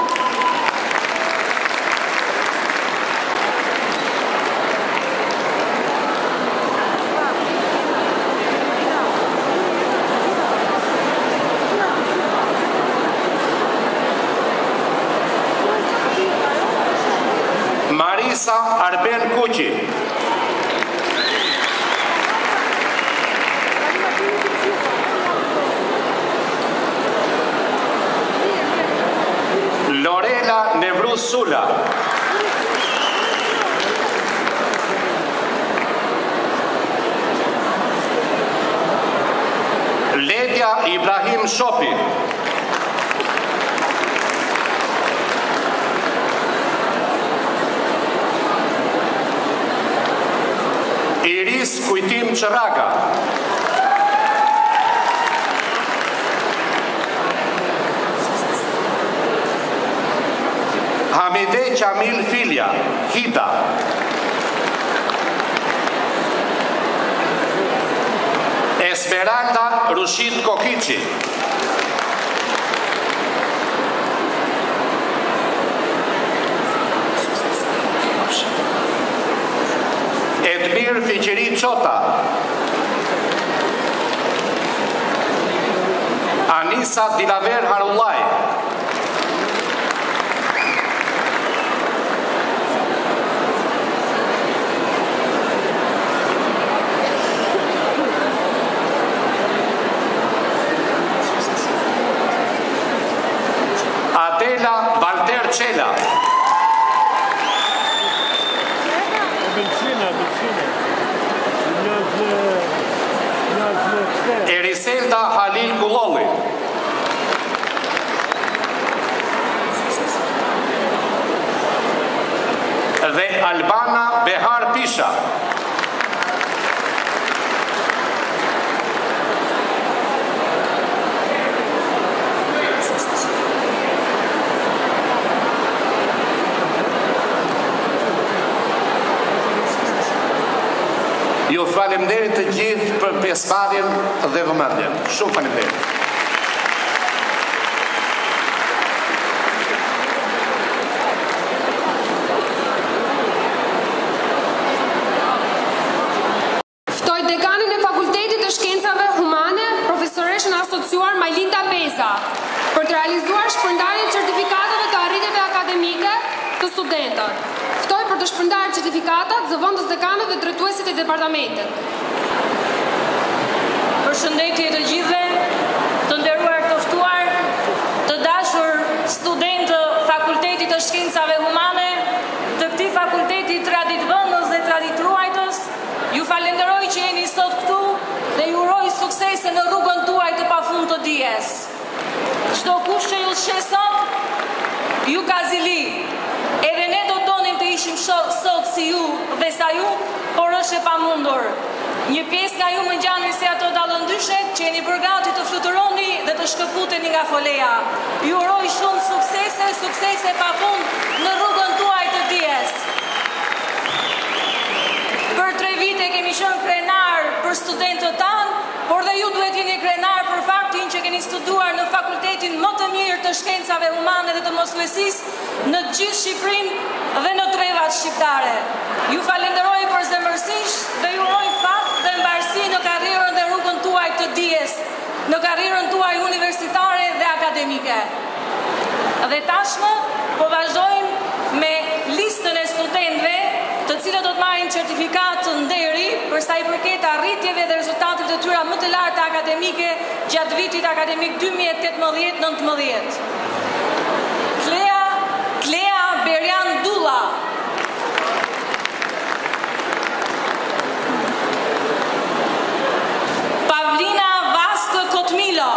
Marisa Arben Kuqi, Lorela Nevruz Sula, Ledia Ibrahim Shopi, Iris Kujtim Çerraka, Hamide Qamil Filja, Hita, Esmeralda Rushid Kokici, Edmir Fiqeri Qota, Anisa Dilaver Harullaj, Çela. Eriselda Halil Kullolli. Dhe Albana Behar Pisha. Ju faleminderit të gjithë për pjesëmarrjen dhe vëmendjen. Shumë faleminderit. Ftoj dekanin e Fakultetit të Shkencave Humane, profesoreshën asociuar Majlinda Beza, për të realizuar shpërndarjen e certifikatave të arritjeve akademike të studentët. Ftoj për të shpërndarë certifikatat zëvendës dekanëve dhe drejtuesit e departamentit. Përshëndetje të gjithëve, të nderuar të ftuar, të dashur studentë Fakultetit të Shkencave Humane, të këtij fakulteti traditvëndës dhe traditruajtës, ju falenderoj që jeni sot këtu dhe ju uroj suksese në rrugën tuaj të pafund të dijes. Çdo kush që ju shesot, ju ka zili. Edhe ne do donim të ishim sot si ju dhe sa ju, por është e pamundur. Një pjesë nga ju më ngjani si ato dallëndyshet që jeni përgati të fluturoni dhe të shkëputeni nga foleja. Ju uroj shumë suksese pafund në rrugën tuaj të dijes. Për 3 vite kemi qenë krenar për studentët tanë, por dhe ju duhet jeni krenar për faktin që keni studuar në fakultetin më të mirë të shkencave humane dhe të moshuesisë në gjithë Shqipërinë dhe në trevat shqiptare. Ju falenderoj përzemërsisht dhe ju uroj fat dhe mbarësi në karrierën dhe rrugën tuaj të dijes, në karrierën tuaj universitare dhe akademike. Dhe tashmë po vazhdojmë me listën e studentëve të cilët do të marrin certifikat të nderi për sa i përket arritjeve dhe rezultateve të tyre më të larta akademike gjatë vitit akademik 2018-19. Klea Berian Dulla. Pavlina Vaskë Kotmilo.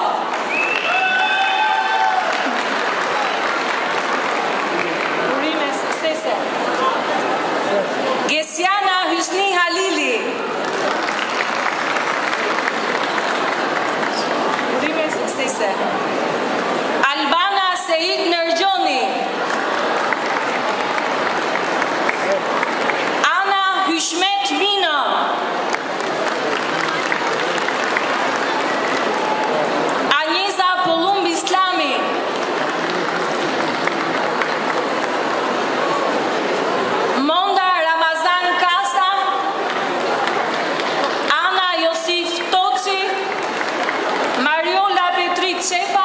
Urime suksese. Gesiana Hysni Halili. Urime suksese. Albana Sejid Nërgjoni. Ana Hyshmet Mino. Anjeza Pollumb Islami. Monda Ramazan Kasa. Ana Josif Toci. Mariola Petrit Çepa.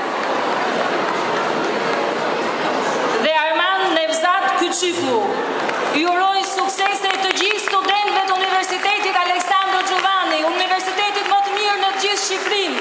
Dhe Arman Nevzat Kyçiku. Ju uroj suksese të gjithë studentëve të Universitetit Aleksandro Giovanni, universitetit më të mirë në të gjithë Shqipërinë.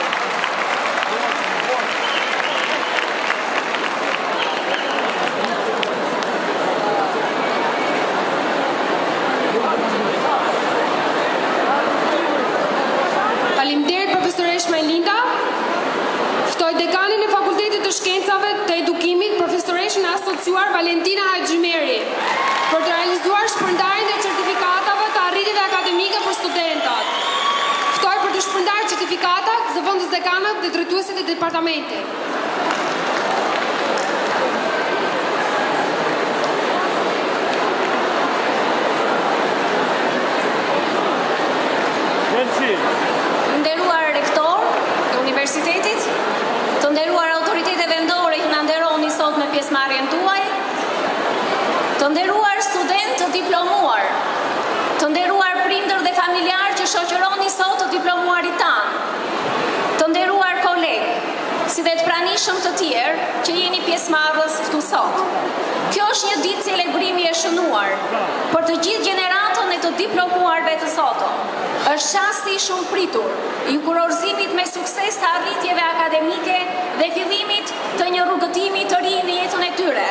Faleminderit profesoresh Majlinda. Ftoj dekanin e Fakultetit të Shkencave të Edukimit, profesoreshën asociuar Valentina Haxhimeri, për të realizuar shpërndarjen e certifikatave të arritjeve akademike për studentët. Ftoj për të shpërndarë certifikatat zëvendës dekanët dhe drejtuesit e departamentit. Nderuar rektor të universitetit, të nderuar autoritete vendore që na nderoni sot me pjesëmarrjen tuaj, të nderuar student të diplomuar, të nderuar prindër dhe familjar që shoqëroni sot të diplomuarit tanë, të nderuar kolegë, si dhe të pranishëm të tjerë që jeni pjesëmarrës këtu sot. Kjo është një ditë celebrimi e shënuar për të gjithë gjeneratën e të diplomuarve të sotëm. Është qasti i shumë pritur, i kurorëzimit me sukses të arritjeve akademike dhe fillimit të një rrugëtimi të ri në jetën e tyre.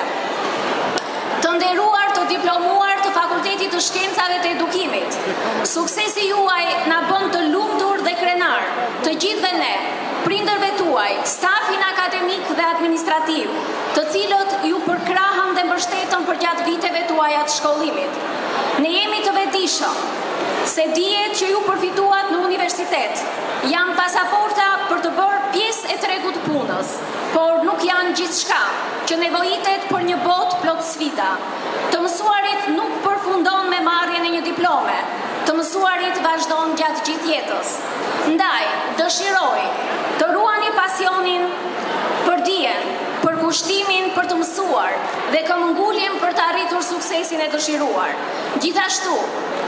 të Shkencave të Edukimit. Suksesi juaj na bën të lumtur dhe krenar, të gjithëve ne, prindërve tuaj, stafin akademik dhe administrativ, të cilët ju përkrahën dhe mbështetën për gjatë viteve tuaja të shkollimit. Ne jemi të vetëdijshëm se dihet që ju përfituat në universitet janë pasaporta për të bërë pjesë e tregut punës, por nuk janë gjithçka që nevojitet për një botë plot sfida. Të mësuarit nuk përfundon me marrjen e një diplome, të mësuarit vazhdon gjatë gjithë jetës. Ndaj, dëshiroj të ruani pasionin për dijen, për kushtimin për të mësuar dhe këmbguljen për të arritur suksesin e dëshiruar. Gjithashtu,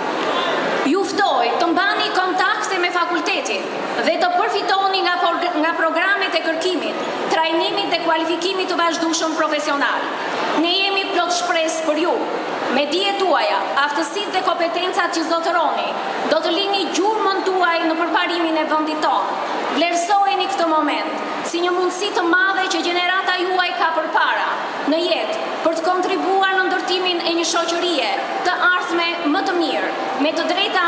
ju ftoj të mbani kontakte me fakultetin dhe të përfitoni nga programet e kërkimit, trajnimit dhe kualifikimit të vazhdueshëm profesional. Ne jemi plot shpresë për ju. Me dijet tuaja, aftësitë dhe kompetencat që zotëroni, do të lini gjurmën tuaj në përparimin e vendit tonë. Vlerësojeni këtë moment si një mundësi të madhe që gjenerata juaj ka përpara në jetë për të kontribuar në ndërtimin e një shoqërie të ardhme më të mirë, me të drejta,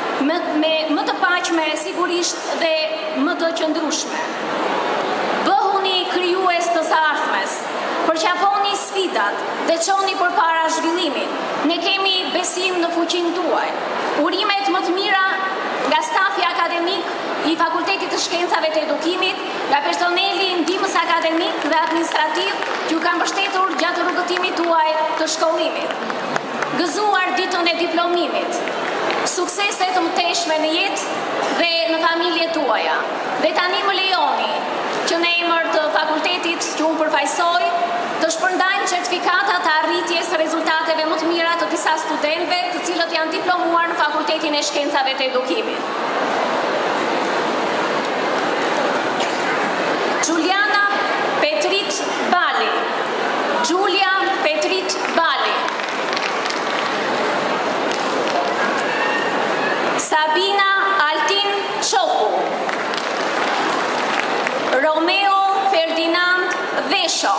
më të paqme, sigurisht dhe më të qëndrueshme. Bëhuni krijues të së ardhmes, përqafoni sfidat dhe çoni përpara zhvillimin. Ne kemi besim në fuqinë tuaj. Urimet më të mira nga stafi akademik i Fakultetit të Shkencave të Edukimit, nga personeli ndihmës akademik dhe administrativ që ju kanë mbështetur gjatë rrugëtimit tuaj të shkollimit. Gëzuar ditën e diplomimit. Suksese të mëtejshme në jetë dhe në familjet tuaja. Dhe tani më lejoni që në emër të fakultetit që unë përfaqësoj, të shpërndajmë certifikata të arritjes së rezultateve më të mira të disa studentëve, të cilët janë diplomuar në Fakultetin e Shkencave të Edukimit. Giuliana Petrit Bali. Giulia Petrit Bali. Sabina Altin Çoku. Romeo Ferdinand Vesho.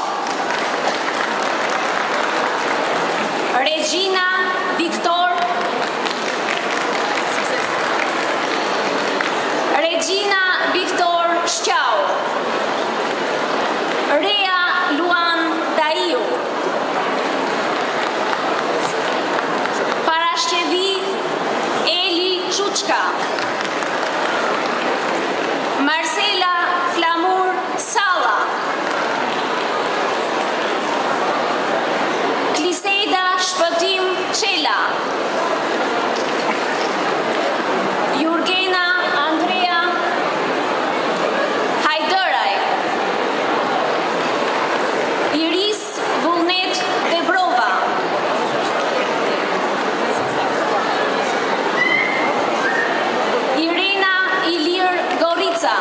Regina Viktor. Regina Viktor Shqau. Rea Luan Daiu. Parashqevi Eli Quçka. Marcela Flamur Salla. Kliseda Shpëtim Qela. Jurgena Andrea Hajderaj. Iris Vullnet Debrova. Irena Ilir Gorica.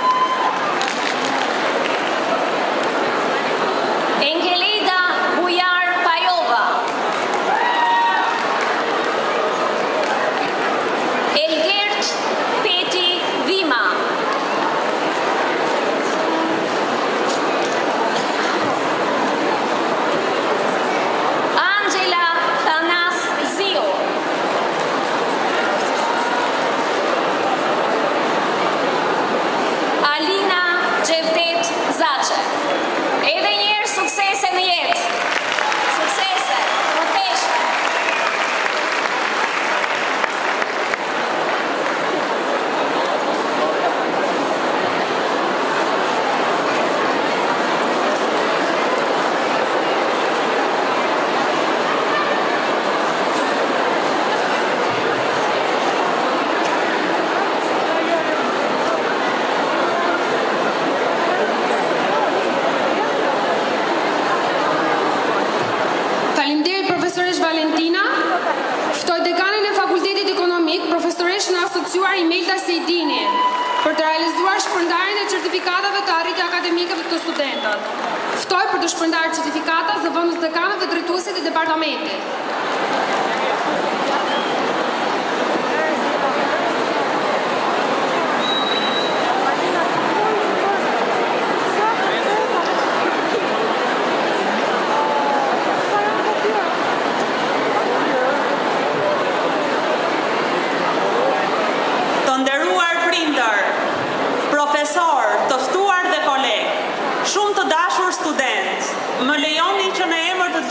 Engeleda Bujar Pajova. Elgert Peti Vima. Angela Tanas Zio. Alina Gjevdet Zace. Edhe njerë suksese në jetë. Suksese, mëteshme. Faleminderit profesoresh Valentina. Ftoj dekanin e Fakultetit Ekonomik, profesoresh në asociuar Imelda Sejdini, për të realizuar shpërndarjen e certifikatave të arritje akademike të studentët. Ftoj për të shpërndarë certifikata zëvendës dekanët dhe drejtuesit e departamentit.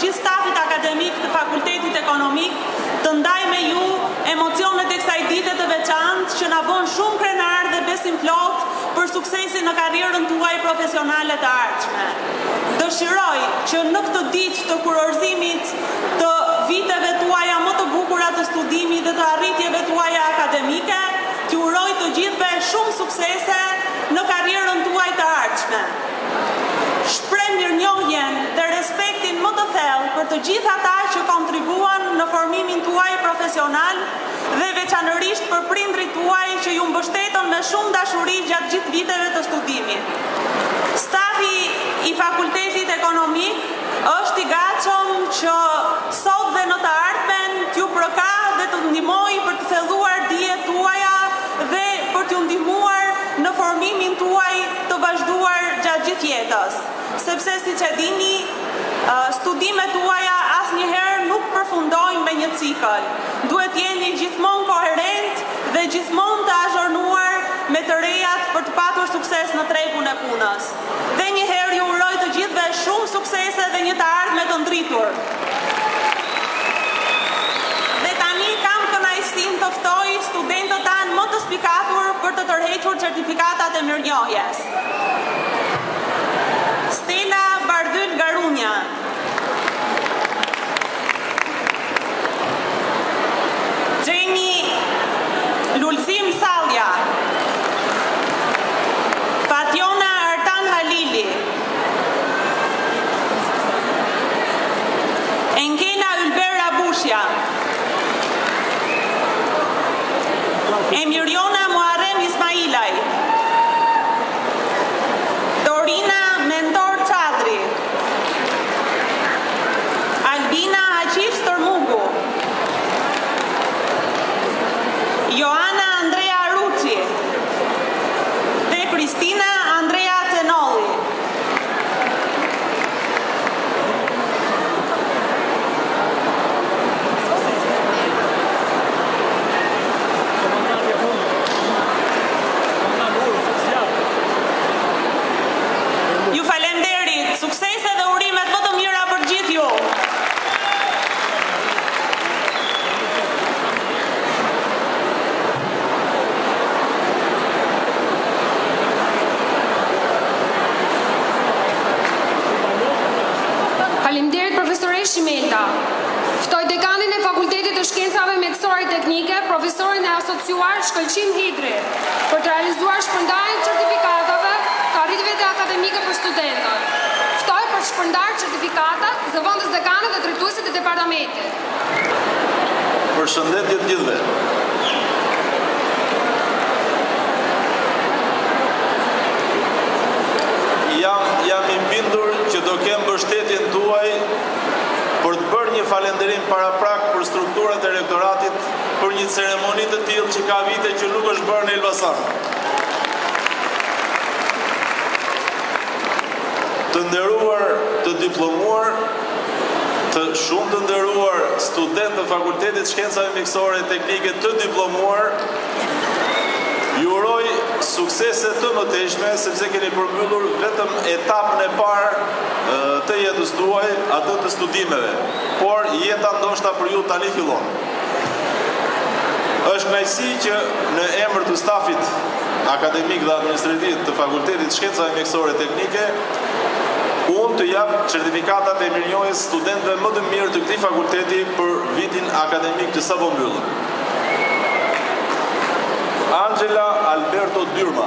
gjithë stafit akademik të Fakultetit Ekonomik të ndaj me ju emocionet e kësaj dite të veçantë që na bën shumë krenar dhe besim plot për suksesin në karrierën tuaj profesionale të ardhshme. Dëshiroj që në këtë ditë të kurorëzimit të viteve tuaja më të bukura të studimit dhe të arritjeve tuaja akademike, t'ju uroj të gjithëve shumë suksese në karrierën tuaj të ardhshme. Shpreh mirënjohjen dhe respektin më të thellë për të gjithë ata që kontribuan në formimin tuaj profesional dhe veçanërisht për prindrit tuaj që ju mbështetën me shumë dashuri gjatë gjithë viteve të studimit. Stafi i Fakultetit Ekonomik është i gatshëm që sot dhe në të ardhmen t'ju përka dhe të ndihmoj për të thelluar dijet tuaja dhe për t'ju ndihmuar në formimin tuaj të vazhduar gjatë gjithë jetës. Sepse siç e dini, studimet tuaja asnjëherë nuk përfundojnë me një cikël. Duhet jeni gjithmonë koherent dhe gjithmonë të azhurnuar me të rejat për të patur sukses në tregun e punës. Dhe një herë ju uroj të gjithëve shumë suksese dhe një të ardhme të ndritur. Dhe tani kam kënaqësinë të ftoj studentët tanë më të spikatur për të tërhequr certifikatat e mirënjohjes. Stella Bardhyl Garunja, Gjeni Lulzim Sallja, Fatjona Artan Halili, Enkela Ylber Abushja, Emiriona Muharrem Ismailaj, Dorina Mentor Çadri, Albina Haqif Stërmugu, Joana Andrea Ruçi dhe Kristina Andrea Cenolli. Ju falenderit, suksese dhe urimet më të mira për gjithë ju. Faleminderit profesoresh Shimelda. Ftoj dekanin e Fakultetit të Shkencave Mjekësore Teknike, profesorin e asociuar Shkëlqim Hidri, për të realizuar shpërndarjen e certifikatave të arritjeve akademike për studentët. Ftoj për shpërndarë certifikatat zëvendës dekanët dhe drejtuesit e departamentit. Përshëndetje të gjithëve. Jam i bindur që do kem mbështetjen tuaj për të bërë një falënderim paraprak për strukturat e rektoratit për një ceremoni të tillë që ka vite që nuk është bërë në Elbasan. Të nderuar, të diplomuar, të shumë të nderuar studentë të Fakultetit Shkencave Mjekësore Teknike të diplomuar, ju uroj suksese të mëtejshme, sepse keni përmbyllur vetëm etapën e parë të jetës tuaj, atë të studimeve, por jeta ndoshta për ju tani fillon. Është kënaqësi që në emër të stafit akademik dhe administrativ të Fakultetit Shkencave Mjekësore Teknike, unë të jap certifikatat e mirënjohjes studentëve më të mirë të këtij fakulteti për vitin akademik që sapo mbyllën. Angela Alberto Dyrma,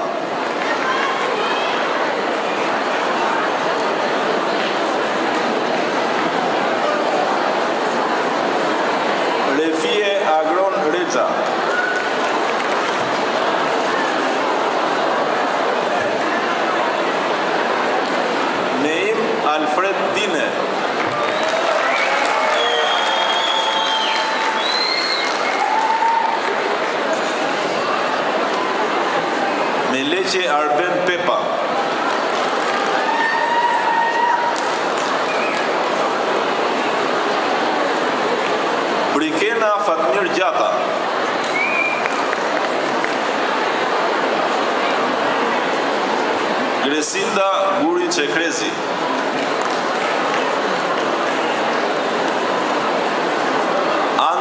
Refie Agron Reza, Neim Alfred Dine, Meleqe Arben Pepa, Brikena Fatmir Gjata, Gresinda Guri Çekrezi,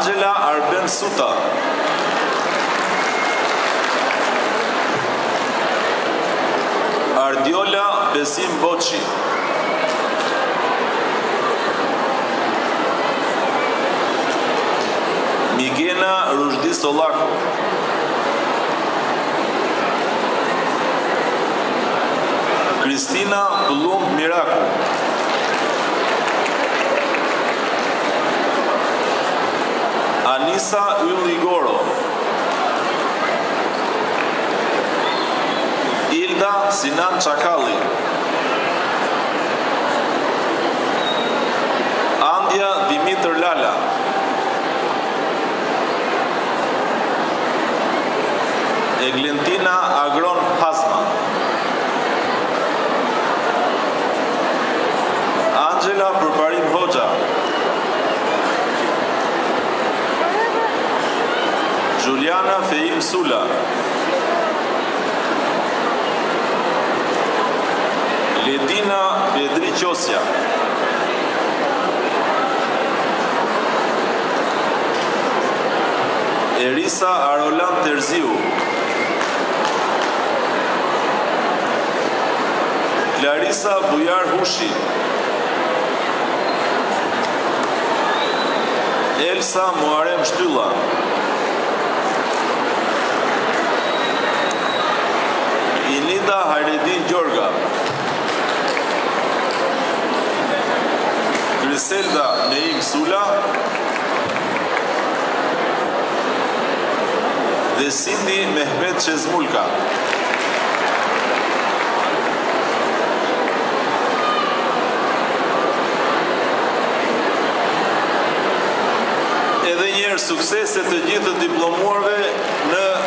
Angela Arben Suta. Ardiola Besim Boçi. Migena Rushdi Sollaku. Kristina Tullum Miraku. Anisa Ylligoro. Ilda Sinan Çakalli. Andja Dimitër Lala. Eglentina Agron Hasma. Angela Përparim Hoxha. Juliana Feim Sula. Ledina Bedri Qosja. Erisa Arolan Terziu. Clarisa Bujar Hushi. Elsa Muarem Shtylla. Inida Hayredin Gjorga. Griselda Neim Sula. Dhe Cindy Mehmet Çezmulka. Edhe njerë sukseset të gjithë të diplomuarve në